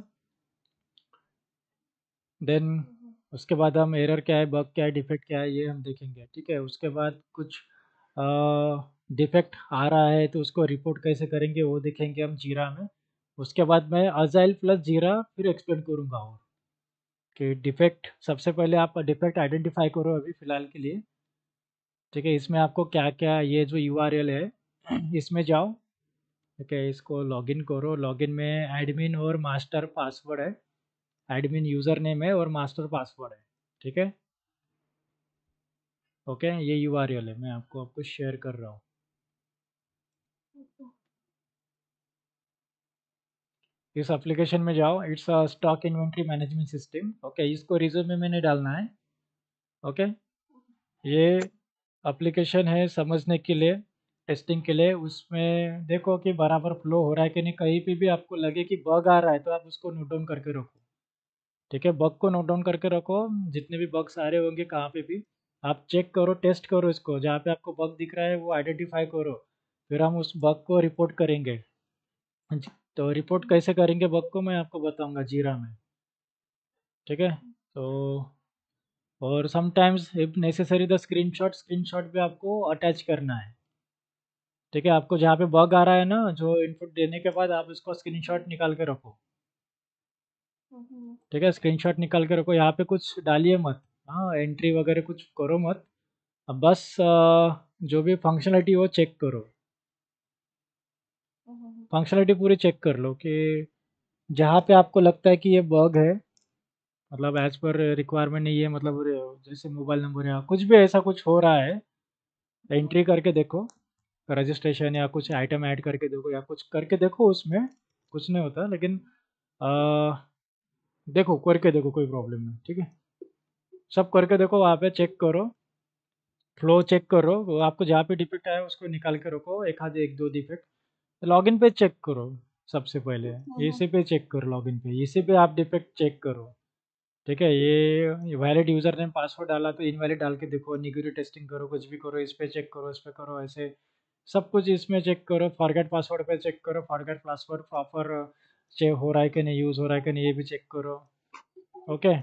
देन उसके बाद हम एरर क्या है, बग क्या है, डिफेक्ट क्या है, ये हम देखेंगे, ठीक है. उसके बाद कुछ डिफेक्ट आ रहा है तो उसको रिपोर्ट कैसे करेंगे वो देखेंगे हम जीरा में. उसके बाद मैं अजाइल प्लस जीरा फिर एक्सप्लेन करूँगा, और कि डिफेक्ट सबसे पहले आप डिफेक्ट आइडेंटिफाई करो अभी फ़िलहाल के लिए, ठीक है. इसमें आपको क्या क्या, ये जो यूआरएल है इसमें जाओ, ठीक है, इसको लॉगिन करो. लॉगिन में एडमिन और मास्टर पासवर्ड है, एडमिन यूज़र नेम है और मास्टर पासवर्ड है, ठीक है. ओके, ये यूआरएल है, मैं आपको शेयर कर रहा हूँ. इस एप्लीकेशन में जाओ, it's a stock inventory management system. Okay, इसको रिज्यूमे में नहीं डालना है. ओके, ये एप्लीकेशन है समझने के लिए, टेस्टिंग के लिए. उसमें देखो कि बराबर फ्लो हो रहा है कि नहीं, कहीं पे भी आपको लगे कि बग आ रहा है तो आप उसको नोट डाउन करके रखो, ठीक है. बग को नोट डाउन करके रखो, जितने भी बग्स आ रहे होंगे कहाँ पे भी आप चेक करो, टेस्ट करो इसको, जहाँ पे आपको बग दिख रहा है वो आइडेंटिफाई करो, फिर हम उस बग को रिपोर्ट करेंगे. तो रिपोर्ट कैसे करेंगे बग को मैं आपको बताऊंगा जीरा में, ठीक है. तो और sometimes if necessary the screenshot भी आपको अटैच करना है, ठीक है. आपको जहाँ पे बग आ रहा है ना, जो इनपुट देने के बाद आप उसको स्क्रीनशॉट निकाल के रखो, ठीक है. स्क्रीनशॉट निकाल के रखो, यहाँ पे कुछ डालिए मत, हाँ, एंट्री वगैरह कुछ करो मत. अब बस जो भी फंक्शनलिटी वो चेक करो, फंक्शनलिटी पूरी चेक कर लो कि जहाँ पे आपको लगता है कि ये बग है, मतलब एज पर रिक्वायरमेंट नहीं है, मतलब जैसे मोबाइल नंबर या कुछ भी ऐसा कुछ हो रहा है, एंट्री करके देखो, रजिस्ट्रेशन या कुछ आइटम ऐड करके देखो या कुछ करके देखो, उसमें कुछ नहीं होता, लेकिन देखो करके देखो, कोई प्रॉब्लम नहीं, ठीक है. सब करके देखो, वहाँ पे चेक करो, फ्लो चेक करो, वो आपको जहाँ पे डिफेक्ट आया उसको निकाल के रखो, एक आधे एक दो डिफेक्ट लॉगिन पे चेक करो. सबसे पहले इसी पे चेक करो, लॉगिन पे इसी पे आप डिफेक्ट चेक करो, ठीक है. ये वैलिड यूज़र नेम पासवर्ड डाला तो इनवैलिड डाल के देखो, निगेटिव टेस्टिंग करो, कुछ भी करो, इस पे चेक करो, इस पे करो, ऐसे सब कुछ इसमें चेक करो. फॉरगेट पासवर्ड पे चेक करो, फॉरगेट पासवर्ड प्रॉपर चेक हो रहा है कि नहीं, यूज़ हो रहा है कि नहीं, ये भी चेक करो. ओके,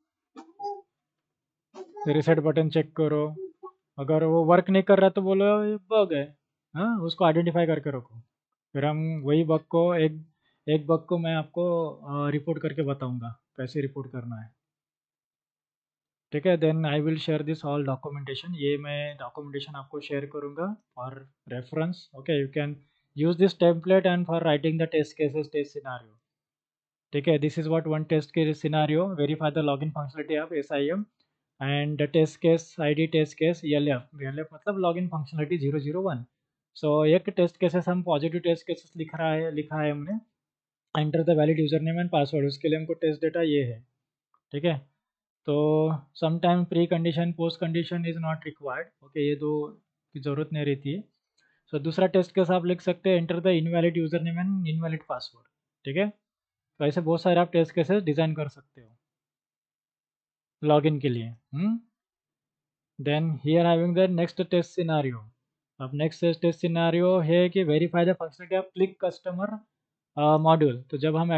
रिसेट बटन चेक करो, अगर वो वर्क नहीं कर रहा तो बोलो ये बग है, हाँ, उसको आइडेंटिफाई करके रखो. फिर हम वही बग को एक एक बग को मैं आपको रिपोर्ट करके बताऊंगा कैसे रिपोर्ट करना है, ठीक है. Then I will share this all documentation, ये मैं डॉक्यूमेंटेशन आपको शेयर करूंगा for reference. Okay, you can use this template and for writing the test cases, test scenario, ठीक है. This is what one test case scenario, verify the login functionality of SIM and the test case ID, test case ELF मतलब login functionality 001. So एक test cases हम positive test cases लिखा है हमने, enter the valid user name and password, उसके लिए हमको test data ये है, ठीक है. तो sometime pre condition post condition is not required, okay, ये दो की ज़रूरत नहीं रहती है. सो दूसरा टेस्ट केस आप लिख सकते हैं, enter the invalid user name and invalid password, ठीक है. तो ऐसे बहुत सारे आप टेस्ट केसेस डिज़ाइन कर सकते हो लॉगिन के लिए. Then here having the next test scenario. अब नेक्स्ट टेस्ट सिनारियो है कि verify the functionality of click customer module. तो जब हम